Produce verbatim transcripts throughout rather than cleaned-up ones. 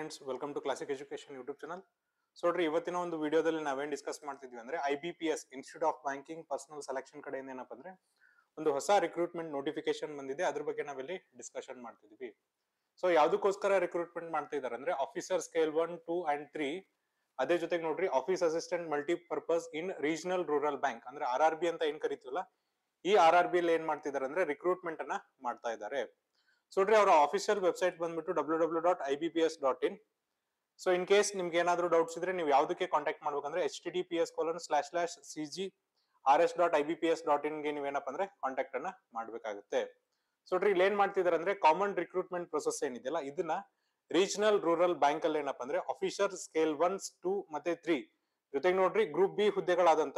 Friends, welcome to Classic education YouTube channel. So ನೋಡ್ರಿ, ಇವತ್ತಿನ ಒಂದು ವಿಡಿಯೋದಲ್ಲಿ ನಾವೇನ್ ಡಿಸ್ಕಸ್ ಮಾಡ್ತಿದ್ವಿ ಅಂದ್ರೆ I B P S institute of banking personnel selection ಕಡೆಯಿಂದ ಏನಪ್ಪ ಅಂದ್ರೆ ಒಂದು ಹೊಸ ರಿಕ್ರೂಟ್ಮೆಂಟ್ ನೋಟಿಫಿಕೇಶನ್ ಬಂದಿದೆ. ಅದ್ರ ಬಗ್ಗೆ ನಾವಿಲ್ಲಿ ಡಿಸ್ಕಷನ್ ಮಾಡ್ತಿದ್ವಿ. ಸೊ ಯಾವ್ದಕ್ಕೋಸ್ಕರ ರಿಕ್ರೂಟ್ಮೆಂಟ್ ಮಾಡ್ತಾ ಇದಾರೆ ಅಂದ್ರೆ officer scale one two and three, ಅದೇ ಜೊತೆಗೆ ನೋಡ್ರಿ office assistant multi purpose in regional rural bank ಅಂದ್ರೆ ಆರ್ ಆರ್ ಬಿ ಅಂತ ಏನ್ ಕರಿತೀವಲ್ಲ, ಈ ಆರ್ ಆರ್ ಬಿ ಅಲ್ಲಿ ಏನ್ ಮಾಡ್ತಿದ್ದಾರೆ ಅಂದ್ರೆ ರಿಕ್ರೂಟ್ಮೆಂಟ್ ಅನ್ನ ಮಾಡ್ತಾ ಇದ್ದಾರೆ. ಸೊ ನೋಡ್ರಿ, ಅವರ ಆಫಿಷಿಯಲ್ ವೆಬ್ಸೈಟ್ ಬಂದ್ಬಿಟ್ಟು W W dot I B P S dot in. So in case ನಿಮ್ಗೆ ಏನಾದ್ರು ಡೌಟ್ಸ್ ಇದ್ರೆ ನೀವು ಯಾವ್ದಕ್ಕೆ ಕಾಂಟ್ಯಾಕ್ಟ್ ಮಾಡ್ಬೇಕಂದ್ರೆ H T T P S colon slash slash C G R S dot I B P S dot in ಗೆ ನೀವೇನಪ್ಪ ಅಂದ್ರೆ contact ಅನ್ನ ಮಾಡ್ಬೇಕಾಗುತ್ತೆ. ಸೊ ನೋಡ್ರಿ, ಇಲ್ಲಿ ಏನ್ ಮಾಡ್ತಿದಾರೆ ಅಂದ್ರೆ ಕಾಮನ್ ರಿಕ್ರೂಟ್ಮೆಂಟ್ ಪ್ರೊಸೆಸ್ ಏನಿದೆಯಲ್ಲ ಇದನ್ನ ರೀಜನಲ್ ರೂರಲ್ ಬ್ಯಾಂಕ್ ಅಲ್ಲಿ ಏನಪ್ಪ ಅಂದ್ರೆ ಆಫೀಸರ್ ಸ್ಕೇಲ್ ಒನ್ ಟೂ ಮತ್ತೆ ತ್ರೀ ಜೊತೆಗೆ ನೋಡ್ರಿ ಗ್ರೂಪ್ ಬಿ ಹುದ್ದೆಗಳಾದಂತ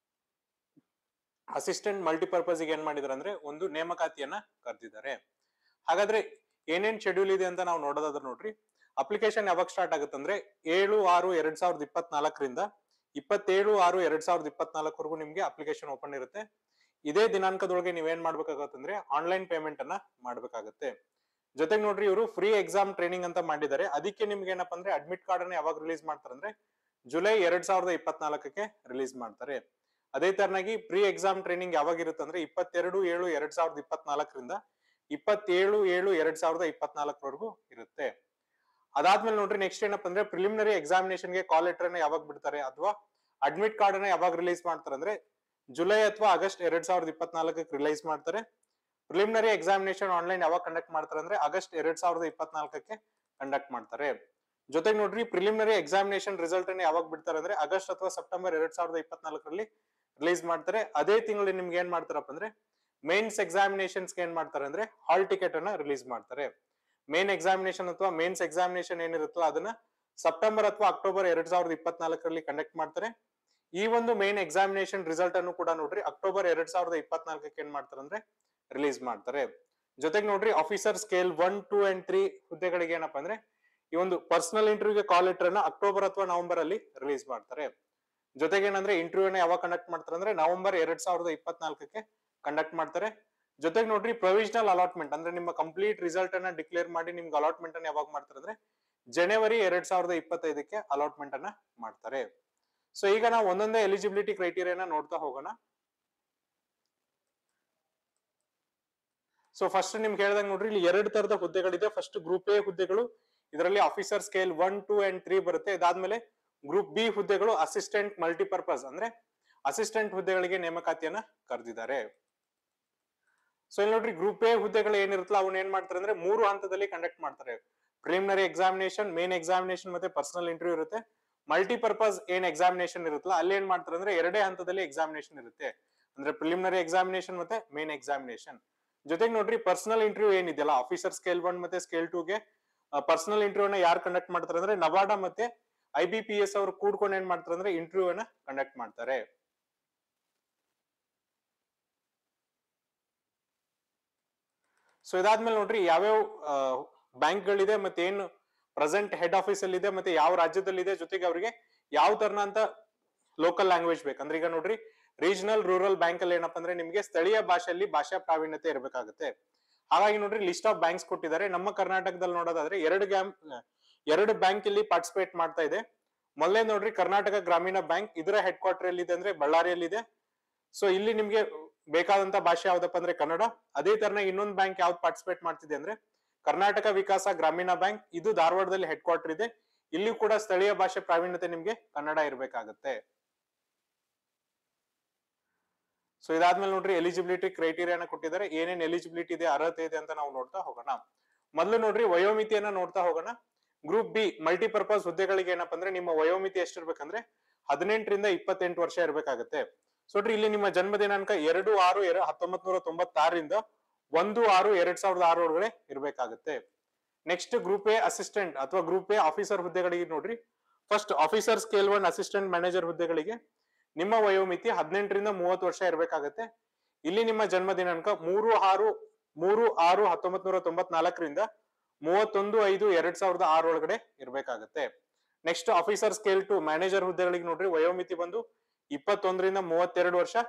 ಅಸಿಸ್ಟೆಂಟ್ ಮಲ್ಟಿಪರ್ಪಸ್ ಏನ್ ಮಾಡಿದಾರೆ ಅಂದ್ರೆ ಒಂದು ನೇಮಕಾತಿಯನ್ನ ಕರೆದಿದ್ದಾರೆ. ಹಾಗಾದ್ರೆ ಏನೇನ್ ಶೆಡ್ಯೂಲ್ ಇದೆ ಅಂತ ನಾವು ನೋಡೋದಾದ್ರೆ ನೋಡ್ರಿ, ಅಪ್ಲಿಕೇಶನ್ ಯಾವಾಗ ಸ್ಟಾರ್ಟ್ ಆಗುತ್ತೆ ಅಂದ್ರೆ ಏಳು ಆರು ಎರಡ್ ಸಾವಿರದ ಇಪ್ಪತ್ನಾಲ್ಕರಿಂದ ಇಪ್ಪತ್ತೇಳು ಆರು ಎರಡ್ ಸಾವಿರದ ಇಪ್ಪತ್ನಾಲ್ಕವರೆಗೂ ನಿಮ್ಗೆ ಅಪ್ಲಿಕೇಶನ್ ಓಪನ್ ಇರುತ್ತೆ. ಇದೇ ದಿನಾಂಕದೊಳಗೆ ನೀವೇನ್ ಮಾಡ್ಬೇಕಾಗತ್ತಂದ್ರೆ ಆನ್ಲೈನ್ ಪೇಮೆಂಟ್ ಅನ್ನ ಮಾಡ್ಬೇಕಾಗತ್ತೆ. ಜೊತೆಗೆ ನೋಡ್ರಿ, ಇವರು ಫ್ರೀ ಎಕ್ಸಾಮ್ ಟ್ರೈನಿಂಗ್ ಅಂತ ಮಾಡಿದ್ದಾರೆ. ಅದಕ್ಕೆ ನಿಮ್ಗೆ ಏನಪ್ಪಾ ಅಂದ್ರೆ ಅಡ್ಮಿಟ್ ಕಾರ್ಡ್ ಅನ್ನ ಯಾವಾಗ ರಿಲೀಸ್ ಮಾಡ್ತಾರೆ ಅಂದ್ರೆ ಜುಲೈ ಎರಡ್ ಸಾವಿರದ ಇಪ್ಪತ್ನಾಲ್ಕಕ್ಕೆ ರಿಲೀಸ್ ಮಾಡ್ತಾರೆ. ಅದೇ ತರನಾಗಿ ಪ್ರೀ ಎಕ್ಸಾಮ್ ಟ್ರೈನಿಂಗ್ ಯಾವಾಗ ಇರುತ್ತೆ ಅಂದ್ರೆ ಇಪ್ಪತ್ತೆರಡು ಏಳು ಎರಡ್ ಸಾವಿರದ ಇಪ್ಪತ್ನಾಲ್ಕರಿಂದ ಇಪ್ಪತ್ತೇಳು ಏಳು ಎರಡ್ ಸಾವಿರದ ಇಪ್ಪತ್ನಾಲ್ಕರವರೆಗೂ ಇರುತ್ತೆ. ಅದಾದ್ಮೇಲೆ ನೋಡ್ರಿ ನೆಕ್ಸ್ಟ್ ಏನಪ್ಪಾ ಅಂದ್ರೆ ಪ್ರಿಲಿಮಿನರಿ ಎಕ್ಸಾಮಿನೇಷನ್ ಗೆ ಕಾಲ್ ಲೆಟರ್ ಅನ್ನ ಯಾವಾಗ ಬಿಡ್ತಾರೆ ಅಥವಾ ಅಡ್ಮಿಟ್ ಕಾರ್ಡ್ ಅನ್ನ ಯಾವಾಗ ರಿಲೀಸ್ ಮಾಡ್ತಾರೆ ಅಂದ್ರೆ ಜುಲೈ ಅಥವಾ ಆಗಸ್ಟ್ ಎರಡ್ ಸಾವಿರದ ಇಪ್ಪತ್ನಾಲ್ಕಕ್ಕೆ ರಿಲೀಸ್ ಮಾಡ್ತಾರೆ. ಪ್ರಿಲಿಮಿನರಿ ಎಕ್ಸಾಮಿನೇಷನ್ ಆನ್ಲೈನ್ ಯಾವಾಗ ಕಂಡಕ್ಟ್ ಮಾಡ್ತಾರೆ ಅಂದ್ರೆ ಆಗಸ್ಟ್ ಎರಡ್ ಸಾವಿರದ ಇಪ್ಪತ್ನಾಲ್ಕಕ್ಕೆ ಕಂಡಕ್ಟ್ ಮಾಡ್ತಾರೆ. ಜೊತೆಗೆ ನೋಡ್ರಿ ಪ್ರಿಲಿಮಿನರಿ ಎಕ್ಸಾಮಿನೇಷನ್ ರಿಸಲ್ಟ್ ಅನ್ನ ಯಾವಾಗ ಬಿಡ್ತಾರೆ ಅಂದ್ರೆ ಆಗಸ್ಟ್ ಅಥವಾ ಸೆಪ್ಟೆಂಬರ್ ಎರಡ್ ಸಾವಿರದ ಇಪ್ಪತ್ನಾಲ್ಕರಲ್ಲಿ ರಿಲೀಸ್ ಮಾಡ್ತಾರೆ. ಅದೇ ತಿಂಗಳು ನಿಮ್ಗೆ ಏನ್ ಮಾಡ್ತಾರಪ್ಪ ಅಂದ್ರೆ ಮೇನ್ಸ್ ಎಕ್ಸಾಮಿನೇಷನ್ಸ್ ಏನ್ ಮಾಡ್ತಾರೆ ಅಂದ್ರೆ ಹಾಲ್ ಟಿಕೆಟ್ ಅನ್ನ ರಿಲೀಸ್ ಮಾಡ್ತಾರೆ. ಮೇನ್ ಎಕ್ಸಾಮಿನೇಷನ್ ಅಥವಾ ಮೇನ್ಸ್ ಎಕ್ಸಾಮಿನೇಷನ್ ಏನಿರುತ್ತಲ್ಲ ಅದನ್ನ ಸೆಪ್ಟೆಂಬರ್ ಅಥವಾ ಅಕ್ಟೋಬರ್ ಎರಡ್ ಸಾವಿರದ ಇಪ್ಪತ್ನಾಲ್ಕರಲ್ಲಿ ಕಂಡಕ್ಟ್ ಮಾಡ್ತಾರೆ. ಈ ಒಂದು ಮೇನ್ ಎಕ್ಸಾಮಿನೇಷನ್ ರಿಸಲ್ಟ್ ಅನ್ನು ಕೂಡ ನೋಡ್ರಿ ಅಕ್ಟೋಬರ್ ಎರಡ್ ಸಾವಿರದ ಇಪ್ಪತ್ನಾಲ್ಕಕ್ಕೆ ಏನ್ ಮಾಡ್ತಾರೆ ಅಂದ್ರೆ ರಿಲೀಸ್ ಮಾಡ್ತಾರೆ. ಜೊತೆಗೆ ನೋಡ್ರಿ officer scale one two and three ಹುದ್ದೆಗಳಿಗೆ ಏನಪ್ಪಾ ಅಂದ್ರೆ ಈ ಒಂದು ಪರ್ಸನಲ್ ಇಂಟರ್ವ್ಯೂಗೆ ಕಾಲ್ ಲೆಟರ್ ಅನ್ನ ಅಕ್ಟೋಬರ್ ಅಥವಾ ನವೆಂಬರ್ ಅಲ್ಲಿ ರಿಲೀಸ್ ಮಾಡ್ತಾರೆ. ಜೊತೆಗೆ ಏನಂದ್ರೆ ಇಂಟರ್ವ್ಯೂನ ಯಾವಾಗ ಕಂಡಕ್ಟ್ ಮಾಡ್ತಾರೆ ಅಂದ್ರೆ ನವೆಂಬರ್ ಎರಡ್ ಸಾವಿರದ ಇಪ್ಪತ್ನಾಲ್ಕಕ್ಕೆ ಕಂಡಕ್ಟ್ ಮಾಡ್ತಾರೆ. ಜೊತೆಗೆ ನೋಡ್ರಿ ಪ್ರೊವಿಷನಲ್ ಅಲಾಟ್ಮೆಂಟ್ ಅಂದ್ರೆ ನಿಮ್ಮ ಕಂಪ್ಲೀಟ್ ರಿಸಲ್ಟ್ ಅನ್ನ ಡಿಕ್ಲೇರ್ ಮಾಡಿ ನಿಮ್ಗೆ ಅಲಾಟ್ಮೆಂಟ್ ಅನ್ನ ಯಾವಾಗ ಮಾಡ್ತಾರೆ ಅಂದ್ರೆ ಜನವರಿ ಎರಡ್ ಸಾವಿರದ ಇಪ್ಪತ್ತೈದಕ್ಕೆ ಅಲಾಟ್ಮೆಂಟ್ ಅನ್ನ ಮಾಡ್ತಾರೆ. ಸೊ ಈಗ ನಾವು ಒಂದೊಂದೇ ಎಲಿಜಿಬಿಲಿಟಿ ಕ್ರೈಟೀರಿಯಾನ ನೋಡ್ತಾ ಹೋಗೋಣ. ಸೊ ಫಸ್ಟ್ ನಿಮ್ಗೆ ಹೇಳ್ದಂಗೆ ನೋಡ್ರಿ ಇಲ್ಲಿ ಎರಡು ತರದ ಹುದ್ದೆಗಳಿದೆ. ಫಸ್ಟ್ ಗ್ರೂಪ್ ಎ ಹುದ್ದೆಗಳು, ಇದರಲ್ಲಿ officer scale one two and three ಬರುತ್ತೆ. ಇದಾದ್ಮೇಲೆ ಗ್ರೂಪ್ ಬಿ ಹುದ್ದೆಗಳು ಅಸಿಸ್ಟೆಂಟ್ ಮಲ್ಟಿಪರ್ಪಸ್ ಅಂದ್ರೆ ಅಸಿಸ್ಟೆಂಟ್ ಹುದ್ದೆಗಳಿಗೆ ನೇಮಕಾತಿಯನ್ನ ಕರೆದಿದ್ದಾರೆ. ಸೊ ಇಲ್ಲಿ ನೋಡ್ರಿ ಗ್ರೂಪ್ ಎ ಹುದ್ದೆಗಳು ಏನಿರುತ್ತಲ್ಲ ಅವನ್ನ ಏನ್ ಮಾಡ್ತಾರೆ ಅಂದ್ರೆ ಮೂರು ಹಂತದಲ್ಲಿ ಕಂಡಕ್ಟ್ ಮಾಡ್ತಾರೆ. ಪ್ರಿಲಿಮಿನರಿ ಎಕ್ಸಾಮಿನೇಷನ್, ಮೇನ್ ಎಕ್ಸಾಮಿನೇಷನ್ ಮತ್ತೆ ಪರ್ಸನಲ್ ಇಂಟರ್ವ್ಯೂ ಇರುತ್ತೆ. ಮಲ್ಟಿಪರ್ಪಸ್ ಏನ್ ಎಕ್ಸಾಮಿನೇಷನ್ ಇರುತ್ತಲ್ಲ ಅಲ್ಲಿ ಏನ್ ಮಾಡ್ತಾರೆ ಅಂದ್ರೆ ಎರಡೇ ಹಂತದಲ್ಲಿ ಎಕ್ಸಾಮಿನೇಷನ್ ಇರುತ್ತೆ, ಅಂದ್ರೆ ಪ್ರಿಲಿಮಿನರಿ ಎಕ್ಸಾಮಿನೇಷನ್ ಮತ್ತೆ ಮೇನ್ ಎಕ್ಸಾಮಿನೇಷನ್. ಜೊತೆಗೆ ನೋಡ್ರಿ ಪರ್ಸನಲ್ ಇಂಟರ್ವ್ಯೂ ಏನಿದೆಯಲ್ಲ ಆಫೀಸರ್ ಸ್ಕೇಲ್ ಒನ್ ಮತ್ತೆ ಸ್ಕೇಲ್ ಟೂ ಗೆ ಪರ್ಸನಲ್ ಇಂಟರ್ವ್ಯೂ ನ ಯಾರು ಕಂಡಕ್ಟ್ ಮಾಡ್ತಾರೆ ಅಂದ್ರೆ ನವಾಡಾ ಮತ್ತೆ ಐ ಬಿ ಪಿ ಎಸ್ ಅವರು ಕೂಡ್ಕೊಂಡು ಏನ್ ಮಾಡ್ತಾರೆ ಅಂದ್ರೆ ಇಂಟರ್ವ್ಯೂ ಅನ್ನ ಕಂಡಕ್ಟ್ ಮಾಡ್ತಾರೆ. ಸೊ ಇದಾದ್ಮೇಲೆ ನೋಡ್ರಿ ಯಾವ್ಯಾವ ಬ್ಯಾಂಕ್ ಗಳಿದೆ ಮತ್ತೆ ಏನು ಪ್ರೆಸೆಂಟ್ ಹೆಡ್ ಆಫೀಸ್ ಅಲ್ಲಿ ಇದೆ ಮತ್ತೆ ಯಾವ ರಾಜ್ಯದಲ್ಲಿ ಇದೆ, ಜೊತೆಗೆ ಅವರಿಗೆ ಯಾವ ತರನ ಅಂತ ಲೋಕಲ್ ಲ್ಯಾಂಗ್ವೇಜ್ ಬೇಕಂದ್ರೆ ಈಗ ನೋಡ್ರಿ ರೀಜನಲ್ ರೂರಲ್ ಬ್ಯಾಂಕ್ ಅಲ್ಲಿ ಏನಪ್ಪಾ ಅಂದ್ರೆ ನಿಮ್ಗೆ ಸ್ಥಳೀಯ ಭಾಷೆಯಲ್ಲಿ ಭಾಷಾ ಪ್ರಾವೀಣ್ಯತೆ ಇರಬೇಕಾಗುತ್ತೆ. ಹಾಗಾಗಿ ನೋಡ್ರಿ ಲಿಸ್ಟ್ ಆಫ್ ಬ್ಯಾಂಕ್ಸ್ ಕೊಟ್ಟಿದ್ದಾರೆ. ನಮ್ಮ ಕರ್ನಾಟಕದಲ್ಲಿ ನೋಡೋದಾದ್ರೆ ಎರಡು ಗ್ಯಾಮ್ ಎರಡು ಬ್ಯಾಂಕ್ ಇಲ್ಲಿ ಪಾರ್ಟಿಸಿಪೇಟ್ ಮಾಡ್ತಾ ಇದೆ. ಮೊದಲೇ ನೋಡ್ರಿ ಕರ್ನಾಟಕ ಗ್ರಾಮೀಣ ಬ್ಯಾಂಕ್, ಇದರ ಹೆಡ್ ಕ್ವಾರ್ಟರ್ ಎಲ್ಲಿ ಇದೆ ಅಂದ್ರೆ ಬಳ್ಳಾರಿಯಲ್ಲಿ ಇದೆ. ಸೊ ಇಲ್ಲಿ ನಿಮ್ಗೆ ಬೇಕಾದಂತ ಭಾಷೆ ಯಾವ್ದಪ್ಪ ಅಂದ್ರೆ ಕನ್ನಡ. ಅದೇ ತರನ ಇನ್ನೊಂದು ಬ್ಯಾಂಕ್ ಯಾವ್ದು ಪಾರ್ಟಿಸಿಪೇಟ್ ಮಾಡ್ತಿದೆ ಅಂದ್ರೆ ಕರ್ನಾಟಕ ವಿಕಾಸ ಗ್ರಾಮೀಣ ಬ್ಯಾಂಕ್, ಇದು ಧಾರವಾಡದಲ್ಲಿ ಹೆಡ್ ಕ್ವಾರ್ಟರ್ ಇದೆ. ಇಲ್ಲಿ ಕೂಡ ಸ್ಥಳೀಯ ಭಾಷೆ ಪ್ರಾವೀಣ್ಯತೆ ನಿಮ್ಗೆ ಕನ್ನಡ ಇರಬೇಕಾಗುತ್ತೆ. ಸೊ ಇದಾದ್ಮೇಲೆ ನೋಡ್ರಿ ಎಲಿಜಿಬಿಲಿಟಿ ಕ್ರೈಟೀರಿಯಾನ ಕೊಟ್ಟಿದ್ದಾರೆ. ಏನೇನ್ ಎಲಿಜಿಬಿಲಿಟಿ ಇದೆ, ಅರ್ಹತೆ ಇದೆ ಅಂತ ನಾವು ನೋಡ್ತಾ ಹೋಗೋಣ. ಮೊದಲು ನೋಡ್ರಿ ವಯೋಮಿತಿಯನ್ನ ನೋಡ್ತಾ ಹೋಗೋಣ. ಗ್ರೂಪ್ ಬಿ ಮಲ್ಟಿಪರ್ಪಸ್ ಹುದ್ದೆಗಳಿಗೆ ಏನಪ್ಪಾ ಅಂದ್ರೆ ನಿಮ್ಮ ವಯೋಮಿತಿ ಎಷ್ಟಿರ್ಬೇಕಂದ್ರೆ ಹದಿನೆಂಟರಿಂದ ಇಪ್ಪತ್ತೆಂಟು ವರ್ಷ ಇರಬೇಕಾಗುತ್ತೆ. ಸೊ ನೋಡ್ರಿ ಇಲ್ಲಿ ನಿಮ್ಮ ಜನ್ಮ ದಿನಾಂಕ ಎರಡು ಆರು ಎರಡು ಹತ್ತೊಂಬತ್ ನೂರ ತೊಂಬತ್ತಾರರಿಂದ ಒಂದು ಆರು ಎರಡ್ ಸಾವಿರದ ಆರು ಒಳಗಡೆ ಇರಬೇಕಾಗುತ್ತೆ. ನೆಕ್ಸ್ಟ್ ಗ್ರೂಪ್ ಎ ಅಸಿಸ್ಟೆಂಟ್ ಅಥವಾ ಗ್ರೂಪ್ ಎ ಆಫೀಸರ್ ಹುದ್ದೆಗಳಿಗೆ ನೋಡ್ರಿ first officer scale one assistant manager ಹುದ್ದೆಗಳಿಗೆ ನಿಮ್ಮ ವಯೋಮಿತಿ ಹದಿನೆಂಟರಿಂದ ಮೂವತ್ತು ವರ್ಷ ಇರಬೇಕಾಗುತ್ತೆ. ಇಲ್ಲಿ ನಿಮ್ಮ ಜನ್ಮ ದಿನಾಂಕ ಮೂರು ಆರು ಮೂರು ಆರು ಹತ್ತೊಂಬತ್ ನೂರ ತೊಂಬತ್ನಾಲ್ಕರಿಂದ ಮೂವತ್ತೊಂದು ಐದು ಎರಡ್ ಸಾವಿರದ ಆರು ಒಳಗಡೆ ಇರಬೇಕಾಗುತ್ತೆ. Next officer scale two manager ಹುದ್ದೆಗಳಿಗೆ ನೋಡ್ರಿ ವಯೋಮಿತಿ ಬಂದು ಇಪ್ಪತ್ತೊಂದರಿಂದ ಮೂವತ್ತೆರಡು ವರ್ಷ.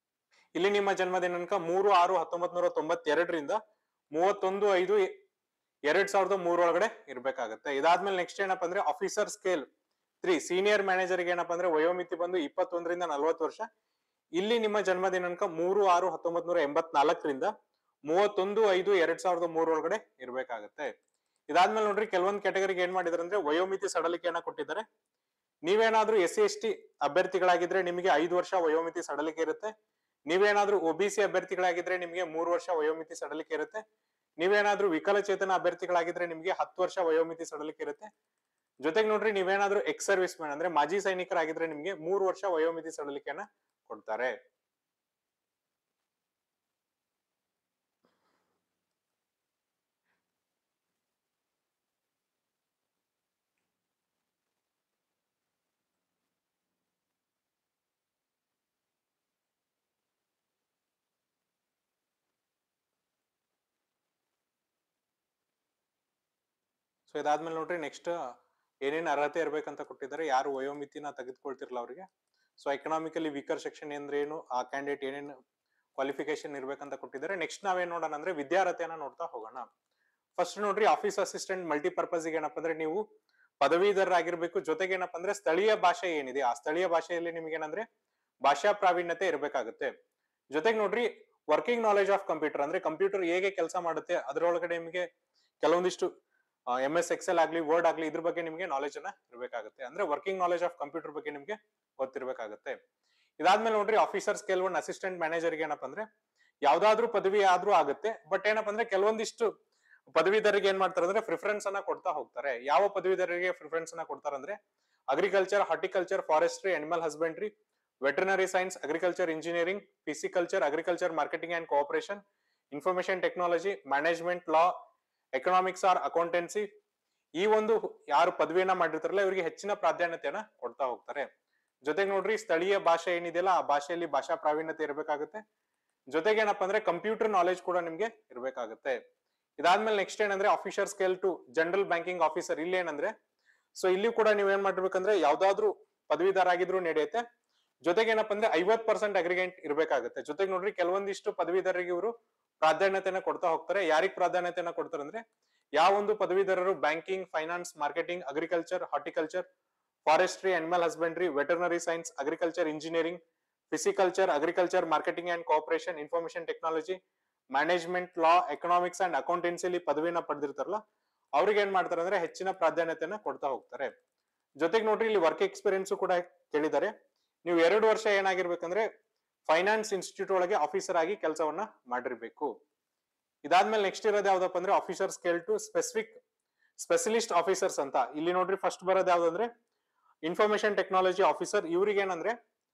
ಇಲ್ಲಿ ನಿಮ್ಮ ಜನ್ಮ ದಿನಾಂಕ ಮೂರು ಆರು ಹತ್ತೊಂಬತ್ ನೂರ ತೊಂಬತ್ತೆರಡರಿಂದ ಮೂವತ್ತೊಂದು ಐದು ಎರಡ್ ಸಾವಿರದ ಮೂರೊಳಗಡೆ ಇರ್ಬೇಕಾಗತ್ತೆ. ಇದಾದ್ಮೇಲೆ ನೆಕ್ಸ್ಟ್ ಏನಪ್ಪಾ ಅಂದ್ರೆ officer scale three senior manager ಏನಪ್ಪಾ ಅಂದ್ರೆ ವಯೋಮಿತಿ ಬಂದು ಇಪ್ಪತ್ತೊಂದರಿಂದ ನಲವತ್ತು ವರ್ಷ. ಇಲ್ಲಿ ನಿಮ್ಮ ಜನ್ಮ ದಿನಾಂಕ ಮೂರು ಆರು ಹತ್ತೊಂಬತ್ ನೂರ ಎಂಬತ್ನಾಲ್ಕರಿಂದ ಮೂವತ್ತೊಂದು ಐದು ಎರಡ್ ಸಾವಿರದ ಮೂರೊಳಗಡೆ ಇರ್ಬೇಕಾಗತ್ತೆ. ಇದಾದ್ಮೇಲೆ ನೋಡ್ರಿ ಕೆಲವೊಂದು ಕ್ಯಾಟಗರಿಗೆ ಏನ್ ಮಾಡಿದಾರೆ ಅಂದ್ರೆ ವಯೋಮಿತಿ ಸಡಲಿಕೆಯನ್ನ ಕೊಟ್ಟಿದ್ದಾರೆ. ನೀವೇನಾದ್ರೂ ಎಸ್ ಸಿ ಎಸ್ ಟಿ ಅಭ್ಯರ್ಥಿಗಳಾಗಿದ್ರೆ ನಿಮಗೆ ಐದು ವರ್ಷ ವಯೋಮಿತಿ ಸಡಲಿಕೆ ಇರುತ್ತೆ. ನೀವೇನಾದ್ರೂ ಒ ಬಿ ಸಿ ಅಭ್ಯರ್ಥಿಗಳಾಗಿದ್ರೆ ನಿಮಗೆ ಮೂರು ವರ್ಷ ವಯೋಮಿತಿ ಸಡಲಿಕೆ ಇರುತ್ತೆ. ನೀವೇನಾದ್ರೂ ವಿಕಲಚೇತನ ಅಭ್ಯರ್ಥಿಗಳಾಗಿದ್ರೆ ನಿಮಗೆ ಹತ್ತು ವರ್ಷ ವಯೋಮಿತಿ ಸಡಲಿಕೆ ಇರುತ್ತೆ. ಜೊತೆಗೆ ನೋಡ್ರಿ ನೀವೇನಾದ್ರೂ ಎಕ್ಸ್ ಸರ್ವಿಸ್ ಮ್ಯಾನ್ ಅಂದ್ರೆ ಮಾಜಿ ಸೈನಿಕರಾಗಿದ್ರೆ ನಿಮ್ಗೆ ಮೂರು ವರ್ಷ ವಯೋಮಿತಿ ಸಡಲಿಕೆಯನ್ನ ಕೊಡ್ತಾರೆ. ಸೊ ಇದಾದ್ಮೇಲೆ ನೋಡ್ರಿ ನೆಕ್ಸ್ಟ್ ಏನೇನ್ ಅರ್ಹತೆ ಇರ್ಬೇಕಂತ ಕೊಟ್ಟಿದ್ದಾರೆ. ಯಾರು ವಯೋಮಿತಿನ ತೆಗೆದುಕೊಳ್ತಿರಲ್ಲ ಅವರಿಗೆ. ಸೊ ಎಕನಾಮಿಕಲಿ ವೀಕರ್ ಸೆಕ್ಷನ್ ಅಂದ್ರೆ ಏನು, ಆ ಕ್ಯಾಂಡಿಡೇಟ್ ಏನೇನು ಕ್ವಾಲಿಫಿಕೇಶನ್ ಇರ್ಬೇಕಂತ ಕೊಟ್ಟಿದ್ದಾರೆ. ನೆಕ್ಸ್ಟ್ ನಾವೇನ್ ನೋಡೋಣ ಅಂದ್ರೆ ವಿದ್ಯಾರ್ಹತೆಯನ್ನ ನೋಡ್ತಾ ಹೋಗೋಣ. ಫಸ್ಟ್ ನೋಡ್ರಿ ಆಫೀಸ್ ಅಸಿಸ್ಟೆಂಟ್ ಮಲ್ಟಿಪರ್ಪಸ್ ಏನಪ್ಪಾ ಅಂದ್ರೆ ನೀವು ಪದವೀಧರರಾಗಿರ್ಬೇಕು. ಜೊತೆಗೆ ಏನಪ್ಪಾ ಅಂದ್ರೆ ಸ್ಥಳೀಯ ಭಾಷೆ ಏನಿದೆ ಆ ಸ್ಥಳೀಯ ಭಾಷೆಯಲ್ಲಿ ನಿಮ್ಗೆ ಏನಂದ್ರೆ ಭಾಷಾ ಪ್ರಾವೀಣ್ಯತೆ ಇರಬೇಕಾಗುತ್ತೆ. ಜೊತೆಗೆ ನೋಡ್ರಿ ವರ್ಕಿಂಗ್ ನಾಲೆಜ್ ಆಫ್ ಕಂಪ್ಯೂಟರ್ ಅಂದ್ರೆ ಕಂಪ್ಯೂಟರ್ ಹೇಗೆ ಕೆಲಸ ಮಾಡುತ್ತೆ ಅದರೊಳಗಡೆ ನಿಮಗೆ ಕೆಲವೊಂದಿಷ್ಟು ಎಂ ಎಸ್ ಎಕ್ಸೆಲ್ ಆಗ್ಲಿ ವರ್ಡ್ ಆಗ್ಲಿ ಇದ್ರ ಬಗ್ಗೆ ನಿಮ್ಗೆ ನಾಲೆಜ್ ಅನ್ನ ಇರಬೇಕಾಗುತ್ತೆ. ಅಂದ್ರೆ ವರ್ಕಿಂಗ್ ನಾಲೆಜ್ ಆಫ್ ಕಂಪ್ಯೂಟರ್ ಬಗ್ಗೆ ನಿಮ್ಗೆ ಗೊತ್ತಿರ್ಬೇಕಾಗುತ್ತೆ. ಇದಾದ್ಮೇಲೆ ನೋಡ್ರಿ ಆಫೀಸರ್ ಸ್ಕೇಲ್ ಒನ್ ಅಸಿಸ್ಟೆಂಟ್ ಮ್ಯಾನೇಜರ್ಗೆ ಏನಪ್ಪಾ ಅಂದ್ರೆ ಯಾವ್ದಾದ್ರು ಪದವಿ ಆದ್ರೂ ಆಗುತ್ತೆ. ಬಟ್ ಏನಪ್ಪಾ ಅಂದ್ರೆ ಕೆಲವೊಂದಿಷ್ಟು ಪದವೀಧರಿಗೆ ಏನ್ ಮಾಡ್ತಾರೆ ಅಂದ್ರೆ ಪ್ರಿಫರೆನ್ಸ್ ಅನ್ನ ಕೊಡ್ತಾ ಹೋಗ್ತಾರೆ. ಯಾವ ಪದವೀಧರಿಗೆ ಪ್ರಿಫರೆನ್ಸ್ ಅನ್ನ ಕೊಡ್ತಾರೆ ಅಂದ್ರೆ agriculture, horticulture, forestry, animal husbandry, veterinary science, agriculture engineering, pisciculture, agriculture marketing and cooperation, information technology, management, law, economics or accountancy. ಈ ಒಂದು ಯಾರು ಪದವಿಯನ್ನ ಮಾಡಿರ್ತಾರಲ್ಲ ಇವರಿಗೆ ಹೆಚ್ಚಿನ ಪ್ರಾಧಾನ್ಯತೆಯನ್ನ ಕೊಡ್ತಾ ಹೋಗ್ತಾರೆ. ಜೊತೆಗೆ ನೋಡ್ರಿ ಸ್ಥಳೀಯ ಭಾಷೆ ಏನಿದೆಯಲ್ಲ ಆ ಭಾಷೆಯಲ್ಲಿ ಭಾಷಾ ಪ್ರಾವೀಣ್ಯತೆ ಇರಬೇಕಾಗುತ್ತೆ. ಜೊತೆಗೆ ಏನಪ್ಪಾ ಅಂದ್ರೆ ಕಂಪ್ಯೂಟರ್ ನಾಲೆಜ್ ಕೂಡ ನಿಮ್ಗೆ ಇರಬೇಕಾಗುತ್ತೆ. ಇದಾದ್ಮೇಲೆ ನೆಕ್ಸ್ಟ್ ಏನಂದ್ರೆ officer scale two general banking officer. ಇಲ್ಲಿ ಏನಂದ್ರೆ ಸೊ ಇಲ್ಲಿ ಕೂಡ ನೀವ್ ಏನ್ ಮಾಡಿರ್ಬೇಕಂದ್ರೆ ಯಾವ್ದಾದ್ರು ಪದವೀಧರ ಆಗಿದ್ರು ನಡೆಯುತ್ತೆ. ಜೊತೆಗೆ ಏನಪ್ಪಾ ಅಂದ್ರೆ ಐವತ್ ಪರ್ಸೆಂಟ್ ಅಗ್ರಿಗೇಟ್ ಇರ್ಬೇಕಾಗುತ್ತೆ. ಜೊತೆಗೆ ನೋಡ್ರಿ ಕೆಲವೊಂದಿಷ್ಟು ಪದವೀಧರರಿಗೆ ಇವರು ಪ್ರಾಧಾನ್ಯತೆಯನ್ನ ಕೊಡ್ತಾ ಹೋಗ್ತಾರೆ. ಯಾರಿಗ್ ಪ್ರಾಧಾನ್ಯತೆಯನ್ನ ಕೊಡ್ತಾರೆ ಅಂದ್ರೆ ಯಾವ ಒಂದು ಪದವೀಧರರು banking, finance, marketing, agriculture, horticulture, forestry, animal husbandry, veterinary science, agriculture engineering, pisciculture, agriculture marketing and cooperation, information technology, management, law, economics and ಅಕೌಂಟೆನ್ಸಿಲಿ ಪದವಿನ ಪಡೆದಿರ್ತಾರಲ್ಲ ಅವ್ರಿಗೆ ಏನ್ ಮಾಡ್ತಾರೆ ಅಂದ್ರೆ ಹೆಚ್ಚಿನ ಪ್ರಾಧಾನ್ಯತೆಯನ್ನ ಕೊಡ್ತಾ ಹೋಗ್ತಾರೆ. ಜೊತೆಗೆ ನೋಡ್ರಿ ಇಲ್ಲಿ ವರ್ಕ್ ಎಕ್ಸ್ಪೀರಿಯನ್ಸ್ ಕೂಡ ಕೇಳಿದ್ದಾರೆ. ನೀವು ಎರಡು ವರ್ಷ ಏನಾಗಿರ್ಬೇಕಂದ್ರೆ ಫೈನಾನ್ಸ್ ಇನ್ಸ್ಟಿಟ್ಯೂಟ್ ಒಳಗೆ ಆಫೀಸರ್ ಆಗಿ ಕೆಲಸವನ್ನ ಮಾಡಿರ್ಬೇಕು. ಇದಾದ್ಮೇಲೆ ನೆಕ್ಸ್ಟ್ ಇರೋದು ಯಾವ್ದಪ್ಪ ಅಂದ್ರೆ officer scale two specific specialist officers ಅಂತ. ಇಲ್ಲಿ ನೋಡ್ರಿ ಫಸ್ಟ್ ಬರೋದು ಯಾವ್ದಂದ್ರೆ ಇನ್ಫಾರ್ಮೇಶನ್ ಟೆಕ್ನಾಲಜಿ ಆಫೀಸರ್. ಇವ್ರಿಗೆ ಏನಂದ್ರೆ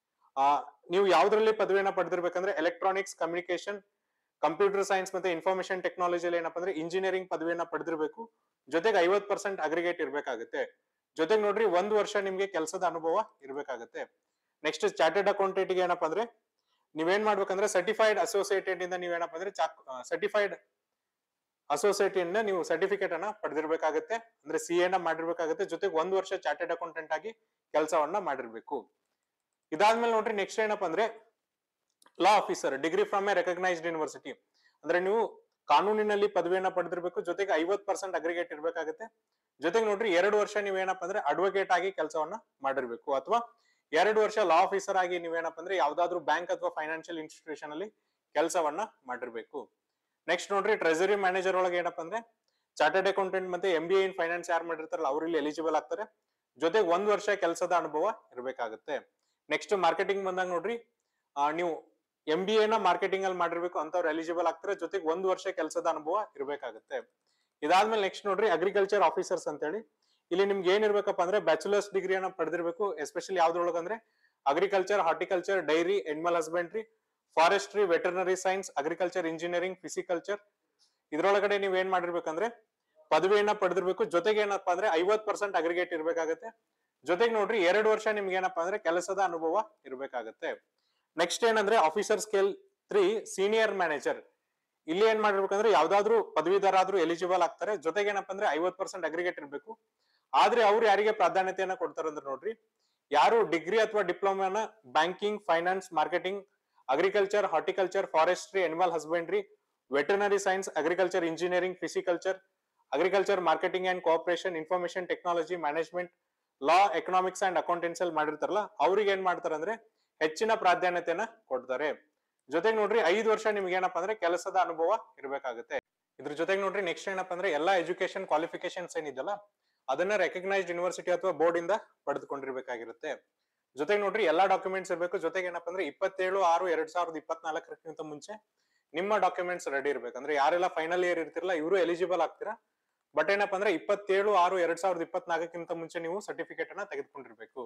ಆ ನೀವು ಯಾವ್ದ್ರಲ್ಲಿ ಪದವಿಯನ್ನ ಪಡೆದಿರ್ಬೇಕಂದ್ರೆ ಎಲೆಕ್ಟ್ರಾನಿಕ್ಸ್, ಕಮ್ಯುನಿಕೇಶನ್, ಕಂಪ್ಯೂಟರ್ ಸೈನ್ಸ್ ಮತ್ತೆ ಇನ್ಫಾರ್ಮೇಶನ್ ಟೆಕ್ನಾಲಜಿಯಲ್ಲಿ ಏನಪ್ಪಾ ಅಂದ್ರೆ ಇಂಜಿನಿಯರಿಂಗ್ ಪದವಿಯನ್ನ ಪಡೆದಿರ್ಬೇಕು. ಜೊತೆಗೆ ಐವತ್ ಪರ್ಸೆಂಟ್ ಅಗ್ರಿಗೇಟ್ ಇರ್ಬೇಕಾಗುತ್ತೆ. ಜೊತೆಗೆ ನೋಡ್ರಿ ಒಂದ್ ವರ್ಷ ನಿಮ್ಗೆ ಕೆಲಸದ ಅನುಭವ ಇರ್ಬೇಕಾಗುತ್ತೆ. ನೆಕ್ಸ್ಟ್ ಚಾರ್ಟೆಡ್ ಅಕೌಂಟೆಂಟ್ ಗೆ ಏನಪ್ಪಾ ಅಂದ್ರೆ ನೀವೇನ್ ಮಾಡ್ಬೇಕಂದ್ರೆ ಸರ್ಟಿಫೈಡ್ ಅಸೋಸಿಯೇಟೆಡ್ ಇಂದ ನೀವೇನಪ್ಪ ಅಂದ್ರೆ ಸರ್ಟಿಫೈಡ್ ಅಸೋಸಿಯೇಟ್ ಇಂದ ನೀವು ಸರ್ಟಿಫಿಕೇಟ್ ಅನ್ನ ಪಡೆದಿರ್ಬೇಕಾಗುತ್ತೆ. ಅಂದ್ರೆ ಸಿ ಎ ನ ಮಾಡಿರ್ಬೇಕಾಗುತ್ತೆ. ಜೊತೆಗೆ ಒಂದ್ ವರ್ಷ ಚಾರ್ಟೆಡ್ ಅಕೌಂಟೆಂಟ್ ಆಗಿ ಕೆಲಸವನ್ನ ಮಾಡಿರ್ಬೇಕು. ಇದಾದ್ಮೇಲೆ ನೋಡ್ರಿ ನೆಕ್ಸ್ಟ್ ಏನಪ್ಪಾ ಅಂದ್ರೆ law officer, degree from a recognised university. ಅಂದ್ರೆ ನೀವು ಕಾನೂನಿನಲ್ಲಿ ಪದವಿಯನ್ನ ಪಡೆದಿರ್ಬೇಕು. ಜೊತೆಗೆ ಐವತ್ ಪರ್ಸೆಂಟ್ ಅಗ್ರಿಗೇಟ್ ಇರ್ಬೇಕಾಗುತ್ತೆ. ಜೊತೆಗೆ ನೋಡ್ರಿ ಎರಡು ವರ್ಷ ನೀವೇನಪ್ಪ ಅಂದ್ರೆ ಅಡ್ವೊಕೇಟ್ ಆಗಿ ಕೆಲಸವನ್ನ ಮಾಡಿರ್ಬೇಕು. ಅಥವಾ ಎರಡು ವರ್ಷ ಲಾ ಆಫೀಸರ್ ಆಗಿ ನೀವೇನಪ್ಪ ಅಂದ್ರೆ ಯಾವ್ದಾದ್ರು ಬ್ಯಾಂಕ್ ಅಥವಾ ಫೈನಾನ್ಷಿಯಲ್ ಇನ್ಸ್ಟಿಟ್ಯೂಷನ್ ಅಲ್ಲಿ ಕೆಲಸವನ್ನ ಮಾಡಿರ್ಬೇಕು. ನೆಕ್ಸ್ಟ್ ನೋಡ್ರಿ ಟ್ರೆಜರಿ ಮ್ಯಾನೇಜರ್ ಒಳಗೆ ಏನಪ್ಪಾ ಅಂದ್ರೆ ಚಾರ್ಟೆಡ್ ಅಕೌಂಟೆಂಟ್ ಮತ್ತೆ M B A in finance ಯಾರು ಮಾಡಿರ್ತಾರಲ್ಲ ಅವ್ರು ಇಲ್ಲಿ ಎಲಿಜಿಬಲ್ ಆಗ್ತಾರೆ. ಜೊತೆಗೆ ಒಂದ್ ವರ್ಷ ಕೆಲಸದ ಅನುಭವ ಇರ್ಬೇಕಾಗುತ್ತೆ. ನೆಕ್ಸ್ಟ್ ಮಾರ್ಕೆಟಿಂಗ್ ಬಂದಾಗ ನೋಡ್ರಿ ನೀವು ಎಂ ಬಿ ಎ ನ ಮಾರ್ಕೆಟಿಂಗ್ ಅಲ್ಲಿ ಮಾಡಿರ್ಬೇಕು ಅಂತವ್ರು ಎಲಿಜಿಬಲ್ ಆಗ್ತಾರೆ. ಜೊತೆಗೆ ಒಂದ್ ವರ್ಷ ಕೆಲಸದ ಅನುಭವ ಇರ್ಬೇಕಾಗುತ್ತೆ. ಇದಾದ್ಮೇಲೆ ನೆಕ್ಸ್ಟ್ ನೋಡ್ರಿ ಅಗ್ರಿಕಲ್ಚರ್ ಆಫೀಸರ್ಸ್ ಅಂತ ಹೇಳಿ. ಇಲ್ಲಿ ನಿಮ್ಗೆ ಏನಿರ್ಬೇಕಪ್ಪ ಅಂದ್ರೆ ಬ್ಯಾಚುಲರ್ಸ್ ಡಿಗ್ರಿಯನ್ನ ಪಡೆದಿರ್ಬೇಕು. ಎಸ್ಪೆಷಲಿ ಯಾವ್ದ್ರೊಳಗಂದ್ರೆ agriculture, horticulture, dairy, animal husbandry, forestry, veterinary science, agriculture engineering, pisciculture ಇದ್ರೊಳಗಡೆ ನೀವ್ ಏನ್ ಮಾಡಿರ್ಬೇಕಂದ್ರೆ ಪದವಿಯನ್ನ ಪಡೆದಿರ್ಬೇಕು. ಜೊತೆಗೆ ಏನಪ್ಪಾ ಅಂದ್ರೆ ಐವತ್ ಪರ್ಸೆಂಟ್ ಅಗ್ರಿಗೇಟ್ ಇರ್ಬೇಕಾಗತ್ತೆ. ಜೊತೆಗೆ ನೋಡ್ರಿ ಎರಡು ವರ್ಷ ನಿಮ್ಗೆ ಏನಪ್ಪಾ ಅಂದ್ರೆ ಕೆಲಸದ ಅನುಭವ ಇರ್ಬೇಕಾಗತ್ತೆ. ನೆಕ್ಸ್ಟ್ ಏನಂದ್ರೆ officer scale three senior manager. ಇಲ್ಲಿ ಏನ್ ಮಾಡಿರ್ಬೇಕಂದ್ರೆ ಯಾವ್ದಾದ್ರು ಪದವೀಧರ ಆದ್ರೂ ಎಲಿಜಿಬಲ್ ಆಗ್ತಾರೆ. ಜೊತೆಗೆ ಏನಪ್ಪಾ ಅಂದ್ರೆ ಐವತ್ ಪರ್ಸೆಂಟ್ ಅಗ್ರಿಗೇಟ್ ಇರ್ಬೇಕು. ಆದ್ರೆ ಅವ್ರು ಯಾರಿಗೆ ಪ್ರಾಧಾನ್ಯತೆಯನ್ನ ಕೊಡ್ತಾರೆ ಅಂದ್ರೆ ನೋಡ್ರಿ ಯಾರು ಡಿಗ್ರಿ ಅಥವಾ ಡಿಪ್ಲೊಮಾನ banking, finance, marketing, agriculture, horticulture, forestry, animal husbandry, veterinary science, agriculture engineering, pisciculture, agriculture, marketing and cooperation, information technology, management, law, economics and ಅಕೌಂಟೆನ್ಸಿಯಲ್ಲಿ ಮಾಡಿರ್ತಾರಲ್ಲ ಅವ್ರಿಗೆ ಏನ್ ಮಾಡ್ತಾರೆ ಅಂದ್ರೆ ಹೆಚ್ಚಿನ ಪ್ರಾಧಾನ್ಯತೆಯನ್ನ ಕೊಡ್ತಾರೆ. ಜೊತೆಗೆ ನೋಡ್ರಿ ಐದು ವರ್ಷ ನಿಮ್ಗೆ ಏನಪ್ಪಾ ಅಂದ್ರೆ ಕೆಲಸದ ಅನುಭವ ಇರ್ಬೇಕಾಗುತ್ತೆ. ಇದ್ರ ಜೊತೆಗೆ ನೋಡ್ರಿ ನೆಕ್ಸ್ಟ್ ಏನಪ್ಪಾ ಅಂದ್ರೆ ಎಲ್ಲಾ ಎಜುಕೇಶನ್ ಕ್ವಾಲಿಫಿಕೇಶನ್ಸ್ ಏನಿದೆಯಲ್ಲ ಅದನ್ನ ರೆಕಗ್ನೈಸ್ಡ್ ಯೂನಿವರ್ಸಿಟಿ ಅಥವಾ ಬೋರ್ಡ್ ಇಂದ ಪಡೆದುಕೊಂಡಿರ್ಬೇಕಾಗಿರುತ್ತೆ. ಜೊತೆಗೆ ನೋಡ್ರಿ ಎಲ್ಲಾ ಡಾಕ್ಯುಮೆಂಟ್ಸ್ ಇರಬೇಕು. ಜೊತೆಗೆ ಏನಪ್ಪಾ ಅಂದ್ರೆ ಇಪ್ಪತ್ತೇಳು ಆರು ಎರಡ್ ಸಾವಿರದ ಇಪ್ಪತ್ನಾಲ್ಕರಕ್ಕಿಂತ ಮುಂಚೆ ನಿಮ್ಮ ಡಾಕ್ಯುಮೆಂಟ್ಸ್ ರೆಡಿ ಇರ್ಬೇಕು. ಅಂದ್ರೆ ಯಾರೆಲ್ಲ ಫೈನಲ್ ಇಯರ್ ಇರ್ತಿರಲ್ಲ ಇವರು ಎಲಿಜಿಬಲ್ ಆಗ್ತೀರಾ. ಬಟ್ ಏನಪ್ಪಾ ಅಂದ್ರೆ ಇಪ್ಪತ್ತೇಳು ಆರು ಎರಡ್ ಸಾವಿರದ ಇಪ್ಪತ್ನಾಲ್ಕಕ್ಕಿಂತ ಮುಂಚೆ ನೀವು ಸರ್ಟಿಫಿಕೇಟ್ ಅನ್ನ ತೆಗೆದುಕೊಂಡಿರ್ಬೇಕು.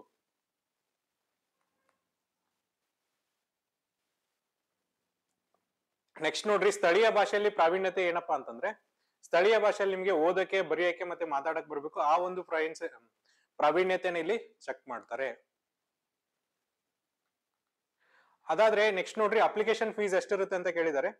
ನೆಕ್ಸ್ಟ್ ನೋಡ್ರಿ ಸ್ಥಳೀಯ ಭಾಷೆಯಲ್ಲಿ ಪ್ರಾವೀಣ್ಯತೆ ಏನಪ್ಪಾ ಅಂತಂದ್ರೆ ಸ್ಥಳೀಯ ಭಾಷೆಯಲ್ಲಿ ನಿಮ್ಗೆ ಓದಕ್ಕೆ, ಬರೆಯಕ್ಕೆ ಮತ್ತೆ ಮಾತಾಡಕ್ ಬರ್ಬೇಕು. ಆ ಒಂದು ಪ್ರಾವೀಣ್ಯತೆನ ಇಲ್ಲಿ ಚೆಕ್ ಮಾಡ್ತಾರೆ. ಅದಾದ್ರೆ ನೆಕ್ಸ್ಟ್ ನೋಡ್ರಿ ಅಪ್ಲಿಕೇಶನ್ ಫೀಸ್ ಎಷ್ಟಿರುತ್ತೆ ಅಂತ ಕೇಳಿದ್ದಾರೆ.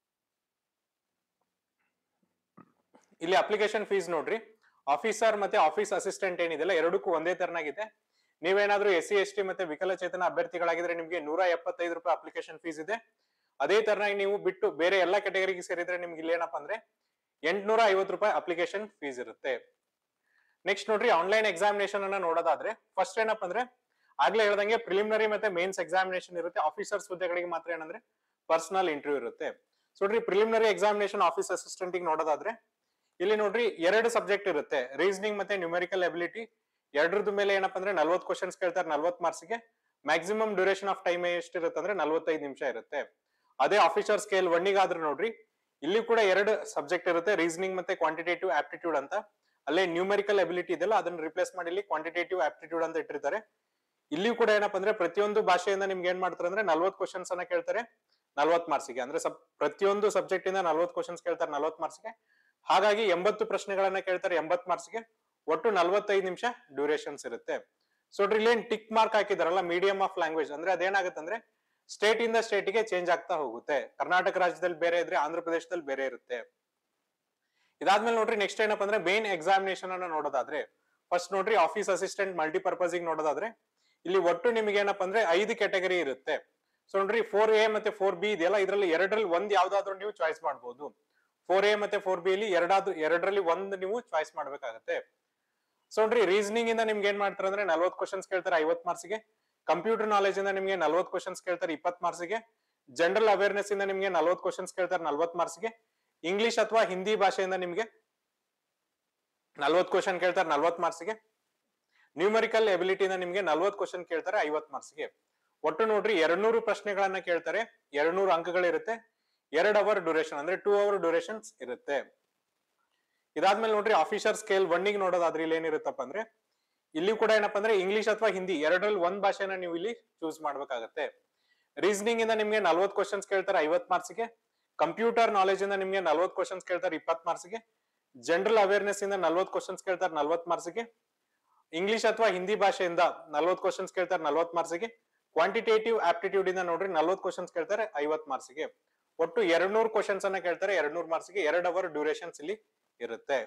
ಇಲ್ಲಿ ಅಪ್ಲಿಕೇಶನ್ ಫೀಸ್ ನೋಡ್ರಿ ಆಫೀಸರ್ ಮತ್ತೆ ಆಫೀಸ್ ಅಸಿಸ್ಟೆಂಟ್ ಏನಿದೆಲ್ಲ ಎರಡಕ್ಕೂ ಒಂದೇ ತರನಾಗಿದೆ. ನೀವೇನಾದ್ರೂ ಎಸ್ ಸಿ ಎಸ್ ಟಿ ಮತ್ತೆ ವಿಕಲಚೇತನ ಅಭ್ಯರ್ಥಿಗಳಾಗಿದ್ರೆ ನಿಮ್ಗೆ ನೂರ ಎಪ್ಪತ್ತೈದು ರೂಪಾಯಿ ಅಪ್ಲಿಕೇಶನ್ ಫೀಸ್ ಇದೆ. ಅದೇ ತರನಾಗಿ ನೀವು ಬಿಟ್ಟು ಬೇರೆ ಎಲ್ಲಾ ಕೆಟಗರಿಗೆ ಸೇರಿದ್ರೆ ನಿಮ್ಗೆ ಇಲ್ಲಿ ಏನಪ್ಪಾ ಅಂದ್ರೆ ಎಂಟ್ನೂರ ಐವತ್ತು ರೂಪಾಯಿ ಅಪ್ಲಿಕೇಶನ್ ಫೀಸ್ ಇರುತ್ತೆ. ನೆಕ್ಸ್ಟ್ ನೋಡ್ರಿ ಆನ್ಲೈನ್ ಎಕ್ಸಾಮಿನೇಷನ್ ಅನ್ನ ನೋಡೋದಾದ್ರೆ ಫಸ್ಟ್ ಏನಪ್ಪಾ ಅಂದ್ರೆ ಆಗ್ಲೇ ಹೇಳ್ದಂಗೆ ಪ್ರಿಲಿಮಿನರಿ ಮತ್ತೆ ಮೇನ್ಸ್ ಎಕ್ಸಾಮಿನೇಷನ್ ಇರುತ್ತೆ. ಆಫೀಸರ್ಸ್ ಹುದ್ದೆಗಳಿಗೆ ಮಾತ್ರ ಏನಂದ್ರೆ ಪರ್ಸನಲ್ ಇಂಟರ್ವ್ಯೂ ಇರುತ್ತೆ. ಸೊ ನೋಡ್ರಿ ಪ್ರಿಲಿಮಿನರಿ ಎಕ್ಸಾಮಿನೇಷನ್ ಆಫೀಸ್ ಅಸಿಸ್ಟೆಂಟ್ ನೋಡೋದಾದ್ರೆ ಇಲ್ಲಿ ನೋಡ್ರಿ ಎರಡು ಸಬ್ಜೆಕ್ಟ್ ಇರುತ್ತೆ, ರೀಸನಿಂಗ್ ಮತ್ತೆ ನ್ಯೂಮೆರಿಕಲ್ ಎಬಿಲಿಟಿ. ಎರಡರದ ಮೇಲೆ ಏನಪ್ಪಾ ಅಂದ್ರೆ ನಲ್ವತ್ತು ಕ್ವಶನ್ಸ್ ಕೇಳ್ತಾರೆ ನಲ್ವತ್ತು ಮಾರ್ಕ್ಸ್ಗೆ. ಮ್ಯಾಕ್ಸಿಮಮ್ ಡ್ಯೂರೇಷನ್ ಆಫ್ ಟೈಮ್ ಎಷ್ಟಿರುತ್ತೆ ಅಂದ್ರೆ ನಲ್ವತ್ತೈದು ನಿಮಿಷ ಇರುತ್ತೆ. ಅದೇ ಆಫೀಸರ್ ಸ್ಕೇಲ್ ಒನ್ನಿಗಾದ್ರೆ ನೋಡ್ರಿ ಇಲ್ಲಿ ಕೂಡ ಎರಡು ಸಬ್ಜೆಕ್ಟ್ ಇರುತ್ತೆ, ರೀಸನಿಂಗ್ ಮತ್ತೆ ಕ್ವಾಂಟಿಟೇಟಿವ್ ಆಪ್ಟಿಟ್ಯೂಡ್ ಅಂತ. ಅಲ್ಲೇ ನ್ಯೂಮೆರಿಕಲ್ ಎಬಿಲಿಟಿ ಇದೆಲ್ಲ ಅದನ್ನ ರಿಪ್ಲೇಸ್ ಮಾಡಿ ಇಲ್ಲಿ ಕ್ವಾಂಟಿಟೇಟಿವ್ ಆಪ್ಟಿಟ್ಯೂಡ್ ಅಂತ ಇಟ್ಟಿರ್ತಾರೆ. ಇಲ್ಲಿ ಕೂಡ ಏನಪ್ಪಾ ಅಂದ್ರೆ ಪ್ರತಿಯೊಂದು ಭಾಷೆಯಿಂದ ನಿಮ್ಗೆ ಏನ್ ಮಾಡ್ತಾರೆ ಅಂದ್ರೆ ನಲ್ವತ್ತು ಕ್ವಶನ್ಸ್ ಅನ್ನ ಕೇಳ್ತಾರೆ ನಲ್ವತ್ತು ಮಾರ್ಕ್ಸ್ಗೆ. ಅಂದ್ರೆ ಸಬ್ ಪ್ರತಿಯೊಂದು ಸಬ್ಜೆಕ್ಟ್ ಇಂದ ನಲ್ವತ್ತು ಕ್ವಶನ್ಸ್ ಕೇಳ್ತಾರೆ ನಲ್ವತ್ತು ಮಾರ್ಕ್ಸ್ಗೆ. ಹಾಗಾಗಿ ಎಂಬತ್ತು ಪ್ರಶ್ನೆಗಳನ್ನ ಕೇಳ್ತಾರೆ ಎಂಬತ್ತು ಮಾರ್ಕ್ಸ್ಗೆ. ಒಟ್ಟು ನಲ್ವತ್ತೈದು ನಿಮಿಷ ಡ್ಯೂರೇಷನ್ಸ್ ಇರುತ್ತೆ. ಸೊ ಇಲ್ಲಿ ಏನ್ ಟಿಕ್ ಮಾರ್ಕ್ ಹಾಕಿದಾರಲ್ಲ ಮೀಡಿಯಂ ಆಫ್ ಲ್ಯಾಂಗ್ವೇಜ್ ಅಂದ್ರೆ ಅದೇನಾಗುತ್ತೆ ಅಂದ್ರೆ ಸ್ಟೇಟ್ ಇಂದ ಸ್ಟೇಟ್ ಗೆ ಚೇಂಜ್ ಆಗ್ತಾ ಹೋಗುತ್ತೆ. ಕರ್ನಾಟಕ ರಾಜ್ಯದಲ್ಲಿ ಬೇರೆ ಇದ್ರೆ ಆಂಧ್ರ ಪ್ರದೇಶದಲ್ಲಿ ಬೇರೆ ಇರುತ್ತೆ. ಇದಾದ್ಮೇಲೆ ನೋಡ್ರಿ ನೆಕ್ಸ್ಟ್ ಏನಪ್ಪಾ ಅಂದ್ರೆ ಮೇನ್ ಎಕ್ಸಾಮಿನೇಷನ್ ಅನ್ನ ನೋಡೋದಾದ್ರೆ ಫಸ್ಟ್ ನೋಡ್ರಿ ಆಫೀಸ್ ಅಸಿಸ್ಟೆಂಟ್ ಮಲ್ಟಿಪರ್ಪಸ್ ನೋಡೋದಾದ್ರೆ ಇಲ್ಲಿ ಒಟ್ಟು ನಿಮ್ಗೆ ಏನಪ್ಪಾ ಅಂದ್ರೆ ಐದು ಕ್ಯಾಟಗರಿ ಇರುತ್ತೆ. ಸೊ ನೋಡ್ರಿ ಫೋರ್ ಎ ಮತ್ತೆ ಫೋರ್ ಬಿ ಇದೆಯಲ್ಲ ಇದರಲ್ಲಿ ಎರಡರಲ್ಲಿ ಒಂದ್ ಯಾವ್ದಾದ್ರು ನೀವು ಚಾಯ್ಸ್ ಮಾಡಬಹುದು. ಫೋರ್ ಎ ಮತ್ತೆ ಫೋರ್ ಬಿ ಇಲ್ಲಿ ಎರಡಾದ್ರು ಎರಡರಲ್ಲಿ ಒಂದ್ ನೀವು ಚಾಯ್ಸ್ ಮಾಡ್ಬೇಕಾಗತ್ತೆ. ಸೊ ನೋಡ್ರಿ ರೀಸನಿಂಗ್ ಇಂದ ನಿಮ್ಗೆ ಏನ್ ಮಾಡ್ತಾರೆ ಅಂದ್ರೆ ನಲ್ವತ್ತು ಕ್ವಶನ್ಸ್ ಕೇಳ್ತಾರೆ ಐವತ್ತು ಮಾರ್ಕ್ಸ್ಗೆ. ಕಂಪ್ಯೂಟರ್ ನಾಲೆಜ್ ಇಂದ ನಿಮ್ಗೆ ನಲ್ವತ್ತು ಕ್ವಶನ್ಸ್ ಕೇಳ್ತಾರೆ ಇಪ್ಪತ್ತು ಮಾರ್ಕ್ಸ್ಗೆ. ಜನರಲ್ ಅವೇರ್ನೆಸ್ ಇಂದ ನಿಮ್ಗೆ ನಲ್ವತ್ತು ಕ್ವಶನ್ಸ್ ಕೇಳ್ತಾರೆ ನಲ್ವತ್ತು ಮಾರ್ಕ್ಸ್ಗೆ. ಇಂಗ್ಲಿಷ್ ಅಥವಾ ಹಿಂದಿ ಭಾಷೆಯಿಂದ ನಿಮ್ಗೆ ನಲ್ವತ್ತು ಕ್ವಶನ್ ಕೇಳ್ತಾರೆ ನಲ್ವತ್ತು ಮಾರ್ಕ್ಸ್ಗೆ. ನ್ಯೂಮರಿಕಲ್ ಎಬಿಲಿಟಿಯಿಂದ ನಿಮ್ಗೆ ನಲ್ವತ್ತು ಕ್ವಶನ್ ಕೇಳ್ತಾರೆ ಐವತ್ತು ಮಾರ್ಕ್ಸ್ಗೆ. ಒಟ್ಟು ನೋಡ್ರಿ ಎರಡ್ನೂರು ಪ್ರಶ್ನೆಗಳನ್ನ ಕೇಳ್ತಾರೆ, ಎರಡ್ನೂರು ಅಂಕಗಳಿರುತ್ತೆ. ಎರಡ್ ಅವರ್ ಡ್ಯೂರೇಷನ್ ಅಂದ್ರೆ ಟೂ ಅವರ್ ಡ್ಯೂರೇಷನ್ಸ್ ಇರುತ್ತೆ. ಇದಾದ್ಮೇಲೆ ನೋಡ್ರಿ ಆಫೀಸರ್ ಸ್ಕೇಲ್ ಒನ್ನಿಗೆ ನೋಡೋದಾದ್ರೆ ಇಲ್ಲಿ ಏನಿರುತ್ತಪ್ಪ ಅಂದ್ರೆ ಇಲ್ಲಿ ಕೂಡ ಏನಪ್ಪಾ ಅಂದ್ರೆ ಇಂಗ್ಲಿಷ್ ಅಥವಾ ಹಿಂದಿ ಎರಡರಲ್ಲಿ ಒಂದ್ ಭಾಷೆನ ನೀವು ಇಲ್ಲಿ ಚೂಸ್ ಮಾಡ್ಬೇಕಾಗತ್ತೆ. ರೀಸನಿಂಗ್ ಇಂದ ನಿಮ್ಗೆ ನಲ್ವತ್ತು ಕ್ವಶನ್ಸ್ ಕೇಳ್ತಾರೆ ಐವತ್ತು ಮಾರ್ಕ್ಸ್ಗೆ. ಕಂಪ್ಯೂಟರ್ ನಾಲೆಜ್ ಇಂದ ನಿಮ್ಗೆ ನಲ್ವತ್ತು ಕ್ವಶನ್ಸ್ ಕೇಳ್ತಾರೆ ಇಪ್ಪತ್ತು ಮಾರ್ಕ್ಸ್ಗೆ. ಜನರಲ್ ಅವೇರ್ನೆಸ್ ಇಂದ ನಲ್ವತ್ತು ಕ್ವಶನ್ಸ್ ಕೇಳ್ತಾರೆ ನಲ್ವತ್ತು ಮಾರ್ಕ್ಸ್ಗೆ. ಇಂಗ್ಲಿಷ್ ಅಥವಾ ಹಿಂದಿ ಭಾಷೆಯಿಂದ ನಲ್ವತ್ತು ಕ್ವಶನ್ಸ್ ಕೇಳ್ತಾರೆ ನಲ್ವತ್ತು ಮಾರ್ಕ್ಸ್ಗೆ. ಕ್ವಾಂಟಿಟೇಟಿವ್ ಆಪ್ಟಿಟ್ಯೂಡ್ ಇಂದ ನೋಡ್ರಿ ನಲ್ವತ್ತು ಕ್ವಶನ್ಸ್ ಕೇಳ್ತಾರೆ ಐವತ್ತು ಮಾರ್ಕ್ಸ್ಗೆ. ಒಟ್ಟು ಎರಡ್ನೂರು ಕ್ವಶನ್ಸ್ ಅನ್ನ ಕೇಳ್ತಾರೆ ಎರಡ್ನೂರು ಮಾರ್ಕ್ಸ್ಗೆ. ಎರಡ್ ಅವರ್ ಡ್ಯೂರೇಷನ್ಸ್ ಇಲ್ಲಿ ಇರುತ್ತೆ.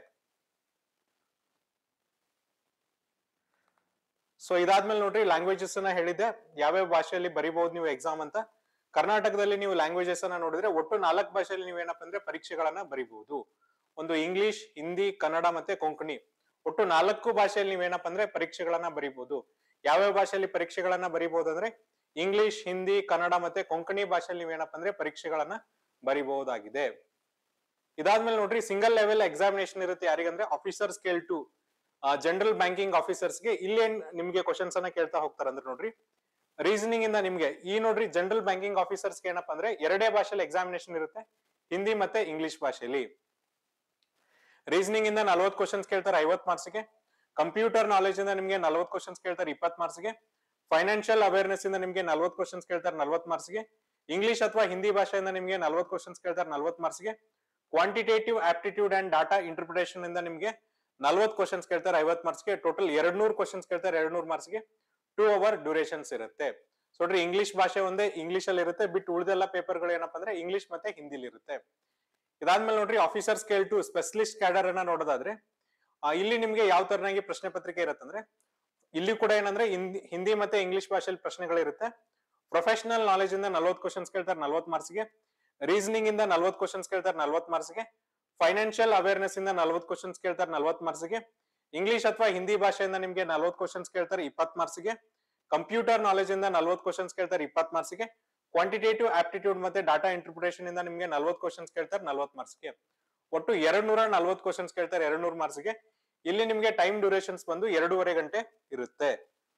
ಸೊ ಇದಾದ್ಮೇಲೆ ನೋಡ್ರಿ ಲ್ಯಾಂಗ್ವೇಜಸ್ ಅನ್ನ ಹೇಳಿದ್ದೆ ಯಾವ್ಯಾವ ಭಾಷೆಯಲ್ಲಿ ಬರೀಬಹುದು ನೀವು ಎಕ್ಸಾಮ್ ಅಂತ. ಕರ್ನಾಟಕದಲ್ಲಿ ನೀವು ಲ್ಯಾಂಗ್ವೇಜಸ್ ಅನ್ನ ನೋಡಿದ್ರೆ ಒಟ್ಟು ನಾಲ್ಕು ಭಾಷೆಯಲ್ಲಿ ನೀವೇನಪ್ಪ ಅಂದ್ರೆ ಪರೀಕ್ಷೆಗಳನ್ನ ಬರೀಬಹುದು. ಒಂದು ಇಂಗ್ಲಿಷ್, ಹಿಂದಿ, ಕನ್ನಡ ಮತ್ತೆ ಕೊಂಕಣಿ. ಒಟ್ಟು ನಾಲ್ಕು ಭಾಷೆಯಲ್ಲಿ ನೀವೇನಪ್ಪ ಅಂದ್ರೆ ಪರೀಕ್ಷೆಗಳನ್ನ ಬರೀಬಹುದು. ಯಾವ್ಯಾವ ಭಾಷೆಯಲ್ಲಿ ಪರೀಕ್ಷೆಗಳನ್ನ ಬರೀಬಹುದು ಅಂದ್ರೆ ಇಂಗ್ಲಿಷ್, ಹಿಂದಿ, ಕನ್ನಡ ಮತ್ತೆ ಕೊಂಕಣಿ ಭಾಷೆಯಲ್ಲಿ ನೀವೇನಪ್ಪ ಅಂದ್ರೆ ಪರೀಕ್ಷೆಗಳನ್ನ ಬರೀಬಹುದಾಗಿದೆ. ಇದಾದ್ಮೇಲೆ ನೋಡ್ರಿ ಸಿಂಗಲ್ ಲೆವೆಲ್ ಎಕ್ಸಾಮಿನೇಷನ್ ಇರುತ್ತೆ ಯಾರಿಗಂದ್ರೆ officer scale two general banking ಆಫೀಸರ್ಸ್ಗೆ. ಇಲ್ಲೇನ್ ನಿಮ್ಗೆ ಕ್ವಶನ್ಸ್ ಅನ್ನ ಕೇಳ್ತಾ ಹೋಗ್ತಾರೆ ಅಂದ್ರೆ ನೋಡ್ರಿ ರೀಸನಿಂಗ್ ಇಂದ ನಿಮ್ಗೆ ಈ ನೋಡ್ರಿ ಜನರಲ್ ಬ್ಯಾಂಕಿಂಗ್ ಆಫೀಸರ್ಸ್ಗೆ ಏನಪ್ಪಾ ಅಂದ್ರೆ ಎರಡೇ ಭಾಷೆಯಲ್ಲಿ ಎಕ್ಸಾಮಿನೇಷನ್ ಇರುತ್ತೆ, ಹಿಂದಿ ಮತ್ತೆ ಇಂಗ್ಲಿಷ್ ಭಾಷೆಯಲ್ಲಿ. ರೀಸನಿಂಗ್ ಇಂದ ನಲ್ವತ್ತು ಕ್ವಶನ್ಸ್ ಕೇಳ್ತಾರೆ ಐವತ್ತು ಮಾರ್ಕ್ಸ್ಗೆ. ಕಂಪ್ಯೂಟರ್ ನಾಲೆಜ್ ಇಂದ ನಿಮ್ಗೆ ನಲ್ವತ್ತು ಕ್ವಶನ್ಸ್ ಕೇಳ್ತಾರೆ ಇಪ್ಪತ್ತು ಮಾರ್ಕ್ಸ್ಗೆ. ಫೈನಾನ್ಷಿಯಲ್ ಅವೇರ್ನೆಸ್ ಇಂದ ನಿಮ್ಗೆ ನಲ್ವತ್ತು ಕ್ವಶನ್ಸ್ ಕೇಳ್ತಾರೆ ನಲ್ವತ್ತು ಮಾರ್ಕ್ಸ್ಗೆ. ಇಂಗ್ಲಿಷ್ ಅಥವಾ ಹಿಂದಿ ಭಾಷೆಯಿಂದ ನಿಮ್ಗೆ ನಲ್ವತ್ತು ಕ್ವಶನ್ಸ್ ಕೇಳ್ತಾರೆ ನಲ್ವತ್ತು ಮಾರ್ಕ್ಸ್ಗೆ. Quantitative aptitude and data interpretation ಇಂದ ನಿಮ್ಗೆ ನಲ್ವತ್ತು ಕ್ವಶನ್ಸ್ ಕೇಳ್ತಾರೆ ಐವತ್ತು ಮಾರ್ಕ್ಸ್ಗೆ. ಟೋಟಲ್ ಎರಡ್ ನೂರು ಕ್ವಶನ್ಸ್ ಕೇಳ್ತಾರೆ ಎರಡ್ ನೂರು ಮಾರ್ಕ್ಸ್ಗೆ. ಟೂ ಅವರ್ ಡ್ಯೂರೇಷನ್ಸ್ ಇರುತ್ತೆ. ಸೊ ನೋಡ್ರಿ ಇಂಗ್ಲಿಷ್ ಭಾಷೆ ಒಂದೇ ಇಂಗ್ಲಿಷ್ ಅಲ್ಲಿ ಇರುತ್ತೆ, ಬಿಟ್ಟು ಉಳಿದೆಲ್ಲ ಪೇಪರ್ಗಳು ಏನಪ್ಪಾ ಅಂದ್ರೆ ಇಂಗ್ಲಿಷ್ ಮತ್ತೆ ಹಿಂದಿಲಿ ಇರುತ್ತೆ. ಇದಾದ್ಮೇಲೆ ನೋಡ್ರಿ officer scale two specialist cadre ಅನ್ನ ನೋಡೋದಾದ್ರೆ ಇಲ್ಲಿ ನಿಮ್ಗೆ ಯಾವ ತರನಾಗಿ ಪ್ರಶ್ನೆ ಪತ್ರಿಕೆ ಇರುತ್ತಂದ್ರೆ ಇಲ್ಲಿ ಕೂಡ ಏನಂದ್ರೆ ಹಿಂದಿ ಹಿಂದಿ ಮತ್ತೆ ಇಂಗ್ಲಿಷ್ ಭಾಷೆಯಲ್ಲಿ ಪ್ರಶ್ನೆಗಳಿರುತ್ತೆ. ಪ್ರೊಫೆಷನಲ್ ನಾಲೆಜ್ ಇಂದ ನಲ್ವತ್ತು ಕ್ವಶನ್ಸ್ ಕೇಳ್ತಾರೆ ನಲ್ವತ್ತು ಮಾರ್ಕ್ಸ್ಗೆ. ರೀಸನಿಂಗ್ ಇಂದ ನಲ್ವತ್ತು ಕ್ವಶನ್ಸ್ ಕೇಳ್ತಾರೆ ನಲ್ವತ್ತು ಮಾರ್ಕ್ಸ್ಗೆ. ಫೈನಾನ್ಷಿಯಲ್ ಅವೇರ್ನೆಸ್ ಇಂದ ನಲ್ವತ್ತು ಕ್ವಶನ್ಸ್ ಕೇಳ್ತಾರೆ ನಲ್ವತ್ತು ಮಾರ್ಕ್ಸ್ಗೆ. ಇಂಗ್ಲಿಷ್ ಅಥವಾ ಹಿಂದಿ ಭಾಷೆಯಿಂದ ನಿಮ್ಗೆ ನಲ್ವತ್ತು ಕ್ವಶನ್ಸ್ ಕೇಳ್ತಾರೆ ಇಪ್ಪತ್ತು ಮಾರ್ಕ್ಸ್ಗೆ. ಕಂಪ್ಯೂಟರ್ ನಾಲೆಜ್ ಇಂದ ನಲ್ವತ್ತು ಕ್ವಶನ್ಸ್ ಕೇಳ್ತಾರೆ ಇಪ್ಪತ್ತು ಮಾರ್ಕ್ಸ್ಗೆ. ಕ್ವಾಂಟಿಟೇಟಿವ್ ಆಪ್ಟಿಟ್ಯೂಡ್ ಮತ್ತೆ ಡಾಟಾ ಇಂಟರ್ಪ್ರಿಟೇಷನ್ ಇಂದ ನಿಮ್ಗೆ ನಲ್ವತ್ತು ಕ್ವಶನ್ಸ್ ಕೇಳ್ತಾರೆ ನಲ್ವತ್ತು ಮಾರ್ಕ್ಸ್ಗೆ. ಒಟ್ಟು ಎರಡ್ ನೂರ ನಲ್ವತ್ತು ಕ್ವಶನ್ಸ್ ಕೇಳ್ತಾರೆ ಎರಡ್ ನೂರು ಮಾರ್ಕ್ಸ್ಗೆ. ಇಲ್ಲಿ ನಿಮ್ಗೆ ಟೈಮ್ ಡ್ಯೂರೇಷನ್ಸ್ ಬಂದು ಎರಡೂವರೆ ಗಂಟೆ ಇರುತ್ತೆ.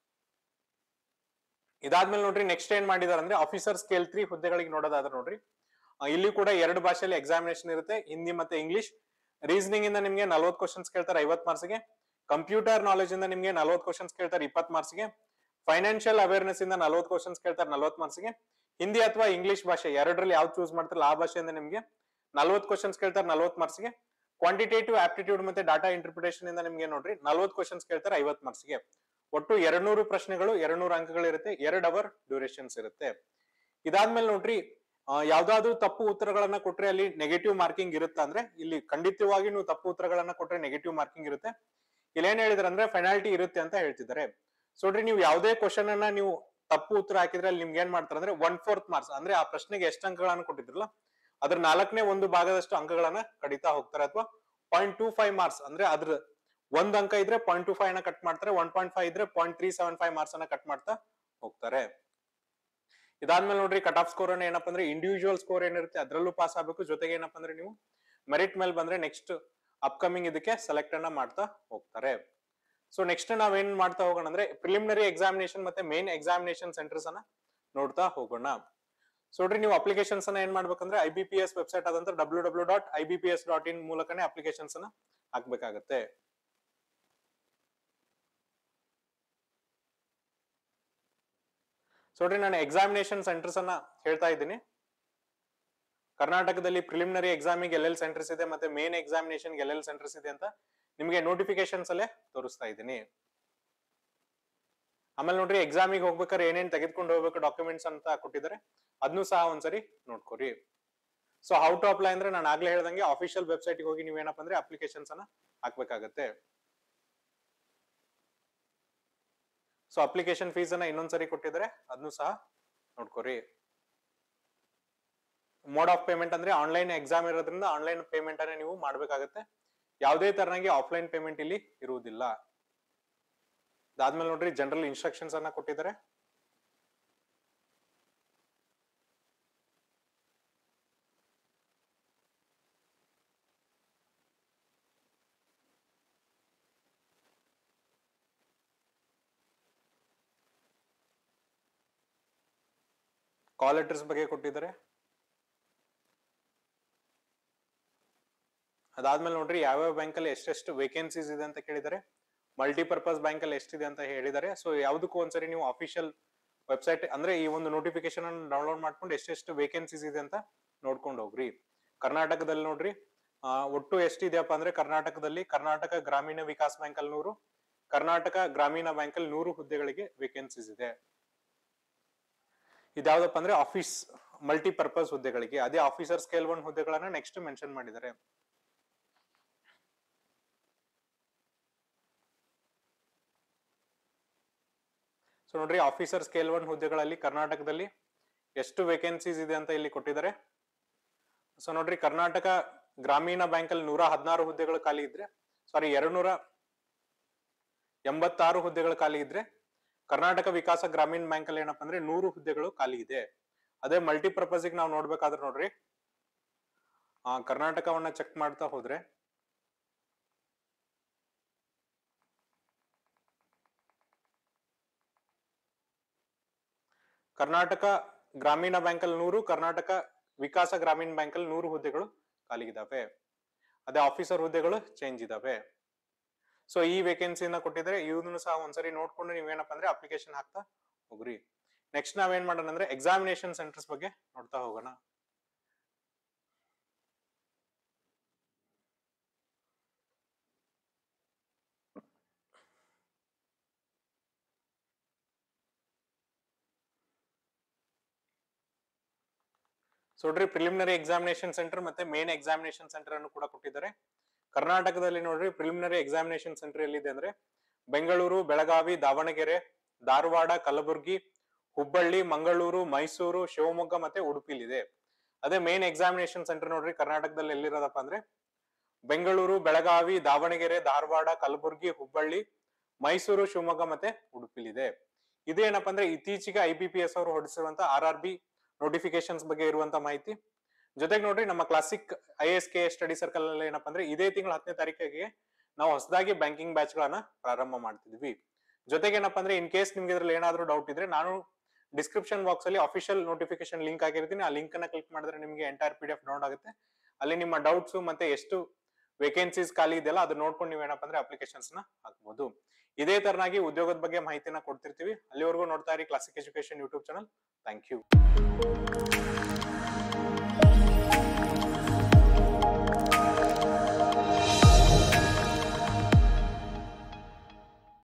ಇದಾದ್ಮೇಲೆ ನೋಡ್ರಿ ನೆಕ್ಸ್ಟ್ ಏನ್ ಮಾಡಿದಾರೆ ಅಂದ್ರೆ ಆಫೀಸರ್ ಸ್ಕೇಲ್ ತ್ರೀ ಹುದ್ದೆಗಳಿಗೆ ನೋಡೋದಾದ್ರೆ ನೋಡ್ರಿ ಇಲ್ಲಿ ಕೂಡ ಎರಡು ಭಾಷೆಯಲ್ಲಿ ಎಕ್ಸಾಮಿನೇಷನ್ ಇರುತ್ತೆ, ಹಿಂದಿ ಮತ್ತೆ ಇಂಗ್ಲಿಷ್. ರೀಸನಿಂಗ್ ಇಂದ ನಿಮ್ಗೆ ನಲ್ವತ್ತು ಕ್ವಶನ್ಸ್ ಕೇಳ್ತಾರೆ ಐವತ್ತು ಮಾರ್ಕ್ಸ್ಗೆ. ಕಂಪ್ಯೂಟರ್ ನಾಲೆಜ್ ಇಂದ ನಿಮ್ಗೆ ನಲ್ವತ್ತು ಕ್ವಶನ್ಸ್ ಕೇಳ್ತಾರೆ ಇಪ್ಪತ್ತು ಮಾರ್ಕ್ಸ್ಗೆ. ಫೈನಾನ್ಷಿಯಲ್ ಅವೇರ್ನೆಸ್ ಇಂದ ನಲ್ವತ್ತು ಕ್ವಶನ್ಸ್ ಕೇಳ್ತಾರೆ ನಲ್ವತ್ತು ಮಾರ್ಕ್ಸ್ಗೆ. ಹಿಂದಿ ಅಥವಾ ಇಂಗ್ಲಿಷ್ ಭಾಷೆ ಎರಡರಲ್ಲಿ ಯಾವ್ದು ಚೂಸ್ ಮಾಡ್ತಾರಲ್ಲ ಆ ಭಾಷೆಯಿಂದ ನಿಮ್ಗೆ ನಲ್ವತ್ತು ಕ್ವಶನ್ಸ್ ಕೇಳ್ತಾರೆ ನಲ್ವತ್ತು ಮಾರ್ಕ್ಸ್ಗೆ. ಕ್ವಾಂಟಿಟೇಟಿವ್ ಆಪ್ಟಿಟ್ಯೂಡ್ ಮತ್ತೆ ಡಾಟಾ ಇಂಟರ್ಪ್ರಿಟೇಷನ್ ಇಂದ ನಿಮ್ಗೆ ನೋಡ್ರಿ ನಲ್ವತ್ತು ಕ್ವಶನ್ಸ್ ಕೇಳ್ತಾರೆ ಐವತ್ತು ಮಾರ್ಕ್ಸ್ಗೆ. ಒಟ್ಟು ಎರಡ್ ನೂರು ಪ್ರಶ್ನೆಗಳು ಎರಡ್ ನೂರು ಅಂಕಗಳು ಇರುತ್ತೆ, ಎರಡ್ ಅವರ್ ಡ್ಯೂರೇಷನ್ಸ್ ಇರುತ್ತೆ. ಇದಾದ್ಮೇಲೆ ನೋಡ್ರಿ ಯಾವ್ದಾದ್ರು ತಪ್ಪು ಉತ್ತರಗಳನ್ನ ಕೊಟ್ರೆ ಅಲ್ಲಿ ನೆಗೆಟಿವ್ ಮಾರ್ಕಿಂಗ್ ಇರುತ್ತೆ. ಅಂದ್ರೆ ಇಲ್ಲಿ ಖಂಡಿತವಾಗಿ ನೀವು ತಪ್ಪು ಉತ್ತರಗಳನ್ನ ಕೊಟ್ರೆ ನೆಗೆಟಿವ್ ಮಾರ್ಕಿಂಗ್ ಇರುತ್ತೆ. ಇಲ್ಲಿ ಏನ್ ಹೇಳಿದಾರೆ ಅಂದ್ರೆ ಪೆನಾಲ್ಟಿ ಇರುತ್ತೆ ಅಂತ ಹೇಳ್ತಿದ್ದಾರೆ. ಸೊ ನೋಡ್ರಿ ನೀವು ಯಾವುದೇ ಕ್ವಶನ್ ಅನ್ನ ನೀವು ತಪ್ಪು ಉತ್ತರ ಹಾಕಿದ್ರೆ ಅಲ್ಲಿ ನಿಮ್ಗೆ ಏನ್ ಮಾಡ್ತಾರೆ ಅಂದ್ರೆ ಒನ್ ಫೋರ್ತ್ ಮಾರ್ಕ್ಸ್ ಅಂದ್ರೆ ಆ ಪ್ರಶ್ನೆಗೆ ಎಷ್ಟು ಅಂಕಗಳನ್ನು ಕೊಟ್ಟಿದ್ರಲ್ಲ ಅದ್ರ ನಾಲ್ಕನೇ ಒಂದು ಭಾಗದಷ್ಟು ಅಂಕಗಳನ್ನ ಕಡಿತಾ ಹೋಗ್ತಾರೆ. ಅಥವಾ ಪಾಯಿಂಟ್ ಟೂ ಫೈವ್ ಮಾರ್ಕ್ಸ್ ಅಂದ್ರೆ ಅದ್ರ ಒಂದ್ ಅಂಕ ಇದ್ರೆ ಪಾಯಿಂಟ್ ಟೂ ಫೈವ್ ನ ಕಟ್ ಮಾಡ್ತಾರೆ, ಒನ್ ಪಾಯಿಂಟ್ ಫೈವ್ ಇದ್ರೆ point three seven five marks ಅನ್ನ ಕಟ್ ಮಾಡ್ತಾ ಹೋಗ್ತಾರೆ. ಇದಾದ್ಮೇಲೆ ನೋಡ್ರಿ ಕಟ್ ಆಫ್ ಸ್ಕೋರ್ ಅನ್ನ ಏನಪ್ಪಾ ಅಂದ್ರೆ ಇಂಡಿವಿಜುವಲ್ ಸ್ಕೋರ್ ಏನಿರುತ್ತೆ ಅದ್ರಲ್ಲೂ ಪಾಸ್ ಆಗ್ಬೇಕು. ಜೊತೆಗೆ ಏನಪ್ಪಾ ಅಂದ್ರೆ ನೀವು ಮೆರಿಟ್ ಮೇಲೆ ಬಂದ್ರೆ ನೆಕ್ಸ್ಟ್ ಅಪ್ಕಮಿಂಗ್ ಇದಕ್ಕೆ ಸೆಲೆಕ್ಟ್ ಅನ್ನ ಮಾಡ್ತಾ ಹೋಗ್ತಾರೆ. ಸೊ ನೆಕ್ಸ್ಟ್ ನಾವೇನ್ ಮಾಡ್ತಾ ಹೋಗೋಣ ಅಂದ್ರೆ ಪ್ರಿಲಿಮಿನರಿ ಎಕ್ಸಾಮಿನೇಷನ್ ಮತ್ತೆ ಮೇನ್ ಎಕ್ಸಾಮಿನೇಷನ್ ಸೆಂಟರ್ಸ್ ಅನ್ನ ನೋಡ್ತಾ ಹೋಗೋಣ. ಸೊ ನೋಡ್ರಿ ನೀವು ಅಪ್ಲಿಕೇಶನ್ಸ್ ಅನ್ನ ಏನ್ ಮಾಡ್ಬೇಕಂದ್ರೆ I B P S website ಆದಂತ W W dot I B P S dot in ಮೂಲಕನೇ ಅಪ್ಲಿಕೇಶನ್ಸ್ ಅನ್ನ ಹಾಕ್ಬೇಕಾಗತ್ತೆ. ಸೊ ನೋಡ್ರಿ ನಾನು ಎಕ್ಸಾಮಿನೇಷನ್ ಸೆಂಟರ್ಸ್ ಅನ್ನ ಹೇಳ್ತಾ ಇದ್ದೀನಿ. ಕರ್ನಾಟಕದಲ್ಲಿ ಪ್ರಿಲಿಮಿನರಿ ಎಕ್ಸಾಮಿಗೆ ಎಲ್ಲೆಲ್ಲಿ ಸೆಂಟರ್ಸ್ ಇದೆ ಮತ್ತೆ ಮೇನ್ ಎಕ್ಸಾಮಿನೇಷನ್ ಎಲ್ಲೆಲ್ಲಿ ಸೆಂಟರ್ಸ್ ಇದೆ ಅಂತ ನಿಮ್ಗೆ ನೋಟಿಫಿಕೇಶನ್ಸ್ ಅಲ್ಲೇ ತೋರಿಸ್ತಾ ಇದ್ದೀನಿ. ಆಮೇಲೆ ನೋಡ್ರಿ ಎಕ್ಸಾಮಿಗೆ ಹೋಗ್ಬೇಕಾದ್ರೆ ಏನೇನ್ ತೆಗೆದುಕೊಂಡು ಹೋಗ್ಬೇಕು ಡಾಕ್ಯುಮೆಂಟ್ಸ್ ಅಂತ ಕೊಟ್ಟಿದ್ದಾರೆ ಅದನ್ನು ಸಹ ಒಂದ್ಸರಿ ನೋಡ್ಕೊರಿ. ಸೊ ಹೌ ಟು ಅಪ್ಲೈ ಅಂದ್ರೆ ನಾನು ಆಗ್ಲೇ ಹೇಳ್ದಂಗೆ ಅಫಿಷಿಯಲ್ ವೆಬ್ಸೈಟ್ ಹೋಗಿ ನೀವೇನಪ್ಪ ಅಂದ್ರೆ ಅಪ್ಲಿಕೇಶನ್ಸ್ ಅನ್ನ ಹಾಕ್ಬೇಕಾಗತ್ತೆ. ಸೊ ಅಪ್ಲಿಕೇಶನ್ ಫೀಸ್ ಅನ್ನ ಇನ್ನೊಂದ್ಸರಿ ಕೊಟ್ಟಿದ್ದಾರೆ ಅದನ್ನು ಸಹ ನೋಡ್ಕೊರಿ. ಮೋಡ್ ಆಫ್ ಪೇಮೆಂಟ್ ಅಂದ್ರೆ ಆನ್ಲೈನ್ ಎಕ್ಸಾಮ್ ಇರೋದ್ರಿಂದ ಆನ್ಲೈನ್ ಪೇಮೆಂಟ್ ಅನ್ನ ನೀವು ಮಾಡ್ಬೇಕಾಗತ್ತೆ. ಯಾವುದೇ ತರನಾಗಿ ಆಫ್ಲೈನ್ ಪೇಮೆಂಟ್ ಇಲ್ಲಿ ಇರುವುದಿಲ್ಲ. ಅದಾದ್ಮೇಲೆ ನೋಡ್ರಿ ಜನರಲ್ ಇನ್ಸ್ಟ್ರಕ್ಷನ್ಸ್ ಅನ್ನ ಕೊಟ್ಟಿದ್ದಾರೆ. ಕಾಲ್ ಲೆಟರ್ಸ್ ಬಗ್ಗೆ ಕೊಟ್ಟಿದ್ದಾರೆ. ಅದಾದ್ಮೇಲೆ ನೋಡ್ರಿ ಯಾವ್ಯಾವ ಬ್ಯಾಂಕ್ ಅಲ್ಲಿ ಎಷ್ಟೆಷ್ಟು ವೇಕೆನ್ಸೀಸ್ ಇದೆ ಅಂತ ಕೇಳಿದ್ದಾರೆ. ಮಲ್ಟಿಪರ್ಪಸ್ ಬ್ಯಾಂಕ್ ಅಲ್ಲಿ ಎಷ್ಟಿದೆ ಅಂತ ಹೇಳಿದ್ದಾರೆ. ಸೊ ಯಾವ್ದಕ್ಕೂ ಒಂದ್ಸರಿ ನೀವು ಅಫಿಷಿಯಲ್ ವೆಬ್ಸೈಟ್ ಅಂದ್ರೆ ಈ ಒಂದು ನೋಟಿಫಿಕೇಶನ್ ಅನ್ನು ಡೌನ್ಲೋಡ್ ಮಾಡ್ಕೊಂಡು ಎಷ್ಟೆಷ್ಟು ವೇಕೆನ್ಸೀಸ್ ಇದೆ ಅಂತ ನೋಡ್ಕೊಂಡು ಹೋಗ್ರಿ. ಕರ್ನಾಟಕದಲ್ಲಿ ನೋಡ್ರಿ ಒಟ್ಟು ಎಷ್ಟಿದೆಯಪ್ಪ ಅಂದ್ರೆ ಕರ್ನಾಟಕದಲ್ಲಿ ಕರ್ನಾಟಕ ಗ್ರಾಮೀಣ ವಿಕಾಸ್ ಬ್ಯಾಂಕ್ ಅಲ್ಲಿ ನೂರು, ಕರ್ನಾಟಕ ಗ್ರಾಮೀಣ ಬ್ಯಾಂಕ್ ಅಲ್ಲಿ ನೂರು ಹುದ್ದೆಗಳಿಗೆ ವೇಕೆನ್ಸೀಸ್ ಇದೆ. ಇದ್ಯಾವ್ದಪ್ಪ ಅಂದ್ರೆ ಆಫೀಸ್ ಮಲ್ಟಿಪರ್ಪಸ್ ಹುದ್ದೆಗಳಿಗೆ. ಅದೇ ಆಫೀಸರ್ ಸ್ಕೇಲ್ ಒನ್ ಹುದ್ದೆಗಳನ್ನ ನೆಕ್ಸ್ಟ್ ಮೆನ್ಷನ್ ಮಾಡಿದ್ದಾರೆ. ಸೊ ನೋಡ್ರಿ ಆಫೀಸರ್ ಸ್ಕೇಲ್ ಒನ್ ಹುದ್ದೆಗಳಲ್ಲಿ ಕರ್ನಾಟಕದಲ್ಲಿ ಎಷ್ಟು ವೇಕೆನ್ಸೀಸ್ ಇದೆ ಅಂತ ಇಲ್ಲಿ ಕೊಟ್ಟಿದ್ದಾರೆ. ಸೊ ನೋಡ್ರಿ ಕರ್ನಾಟಕ ಗ್ರಾಮೀಣ ಬ್ಯಾಂಕ್ ಅಲ್ಲಿ ನೂರ ಹದಿನಾರು ಹುದ್ದೆಗಳು ಖಾಲಿ ಇದ್ರೆ ಸಾರಿ ಎರಡ್ ನೂರ ಎಂಬತ್ತಾರು ಹುದ್ದೆಗಳು ಖಾಲಿ ಇದ್ರೆ ಕರ್ನಾಟಕ ವಿಕಾಸ ಗ್ರಾಮೀಣ ಬ್ಯಾಂಕ್ ಅಲ್ಲಿ ಏನಪ್ಪಾ ಅಂದ್ರೆ ನೂರು ಹುದ್ದೆಗಳು ಖಾಲಿ ಇದೆ. ಅದೇ ಮಲ್ಟಿಪರ್ಪಸ್ ನಾವು ನೋಡ್ಬೇಕಾದ್ರೆ ನೋಡ್ರಿ ಆ ಕರ್ನಾಟಕವನ್ನ ಚೆಕ್ ಮಾಡ್ತಾ ಹೋದ್ರೆ ಕರ್ನಾಟಕ ಗ್ರಾಮೀಣ ಬ್ಯಾಂಕ್ ಅಲ್ಲಿ ನೂರು, ಕರ್ನಾಟಕ ವಿಕಾಸ ಗ್ರಾಮೀಣ ಬ್ಯಾಂಕ್ ಅಲ್ಲಿ ನೂರು ಹುದ್ದೆಗಳು ಖಾಲಿ ಇದಾವೆ. ಅದೇ ಆಫೀಸರ್ ಹುದ್ದೆಗಳು ಚೇಂಜ್ ಇದಾವೆ. ಸೊ ಈ ವೇಕೆನ್ಸಿನ ಕೊಟ್ಟಿದ್ರೆ ಇವನು ಸಹ ಒಂದ್ಸರಿ ನೋಡ್ಕೊಂಡು ನೀವೇನಪ್ಪ ಅಂದ್ರೆ ಅಪ್ಲಿಕೇಶನ್ ಹಾಕ್ತಾ ಹೋಗ್ರಿ. ನೆಕ್ಸ್ಟ್ ನಾವೇನ್ ಮಾಡೋಣ ಅಂದ್ರೆ ಎಕ್ಸಾಮಿನೇಷನ್ ಸೆಂಟರ್ಸ್ ಬಗ್ಗೆ ನೋಡ್ತಾ ಹೋಗೋಣ. ಸೊ ನೋಡ್ರಿ ಪ್ರಿಲಿಮಿನರಿ ಎಕ್ಸಾಮಿನೇಷನ್ ಸೆಂಟರ್ ಮತ್ತೆ ಮೇನ್ ಎಕ್ಸಾಮಿನೇಷನ್ ಸೆಂಟರ್ ಅನ್ನು ಕೂಡ ಕೊಟ್ಟಿದ್ದಾರೆ. ಕರ್ನಾಟಕದಲ್ಲಿ ನೋಡ್ರಿ ಪ್ರಿಲಿಮಿನರಿ ಎಕ್ಸಾಮಿನೇಷನ್ ಸೆಂಟರ್ ಎಲ್ಲಿದೆ ಅಂದ್ರೆ ಬೆಂಗಳೂರು, ಬೆಳಗಾವಿ, ದಾವಣಗೆರೆ, ಧಾರವಾಡ, ಕಲಬುರಗಿ, ಹುಬ್ಬಳ್ಳಿ, ಮಂಗಳೂರು, ಮೈಸೂರು, ಶಿವಮೊಗ್ಗ ಮತ್ತೆ ಉಡುಪಿಲಿದೆ. ಅದೇ ಮೇನ್ ಎಕ್ಸಾಮಿನೇಷನ್ ಸೆಂಟರ್ ನೋಡ್ರಿ ಕರ್ನಾಟಕದಲ್ಲಿ ಎಲ್ಲಿರೋದಪ್ಪ ಅಂದ್ರೆ ಬೆಂಗಳೂರು, ಬೆಳಗಾವಿ, ದಾವಣಗೆರೆ, ಧಾರವಾಡ, ಕಲಬುರಗಿ, ಹುಬ್ಬಳ್ಳಿ, ಮೈಸೂರು, ಶಿವಮೊಗ್ಗ ಮತ್ತೆ ಉಡುಪಿಲಿದೆ. ಇದೇನಪ್ಪ ಅಂದ್ರೆ ಇತ್ತೀಚೆಗೆ ಐ ಬಿ ಪಿ ಎಸ್ ಅವರು ಹೊರಡಿಸಿರುವಂತ ಆರ್ ಆರ್ ಬಿ ನೋಟಿಫಿಕೇಶನ್ಸ್ ಬಗ್ಗೆ ಇರುವಂತ ಮಾಹಿತಿ. ಜೊತೆಗೆ ನೋಡ್ರಿ ನಮ್ಮ Classic I S K study circle ಅಲ್ಲಿ ಏನಪ್ಪಾ ಅಂದ್ರೆ ಇದೇ ತಿಂಗಳ ಹತ್ತನೇ ತಾರೀಕಿಗೆ ನಾವು ಹೊಸದಾಗಿ ಬ್ಯಾಂಕಿಂಗ್ ಬ್ಯಾಚ್ ಗಳನ್ನ ಪ್ರಾರಂಭ ಮಾಡ್ತಿದ್ವಿ. ಜೊತೆಗೆ ಏನಪ್ಪಾ ಅಂದ್ರೆ ಇನ್ ಕೇಸ್ ನಿಮ್ಗೆ ಇದ್ರಲ್ಲಿ ಏನಾದ್ರು ಡೌಟ್ ಇದ್ರೆ ನಾನು ಡಿಸ್ಕ್ರಿಪ್ಷನ್ ಬಾಕ್ಸ್ ಅಲ್ಲಿ ಅಫಿಷಿಯಲ್ ನೋಟಿಫಿಕೇಶನ್ ಲಿಂಕ್ ಆಗಿರ್ತೀನಿ. ಆ ಲಿಂಕ್ ಅನ್ನ ಕ್ಲಿಕ್ ಮಾಡಿದ್ರೆ ನಿಮಗೆ entire P D F download ಆಗುತ್ತೆ. ಅಲ್ಲಿ ನಿಮ್ಮ ಡೌಟ್ಸ್ ಮತ್ತೆ ಎಷ್ಟು ವೇಕೆನ್ಸೀಸ್ ಖಾಲಿ ಇದೆಯಲ್ಲ ಅದನ್ನ ನೋಡ್ಕೊಂಡು ನೀವು ಏನಪ್ಪಾ ಅಂದ್ರೆ ಅಪ್ಲಿಕೇಶನ್ಸ್ ನ ಹಾಕಬಹುದು. ಇದೇ ತರನಾಗಿ ಉದ್ಯೋಗದ ಬಗ್ಗೆ ಮಾಹಿತಿನ ಕೊಡ್ತಿರ್ತೀವಿ. ಅಲ್ಲಿವರೆಗೂ ನೋಡ್ತಾ ಇರಿ Classic education YouTube channel. Thank you.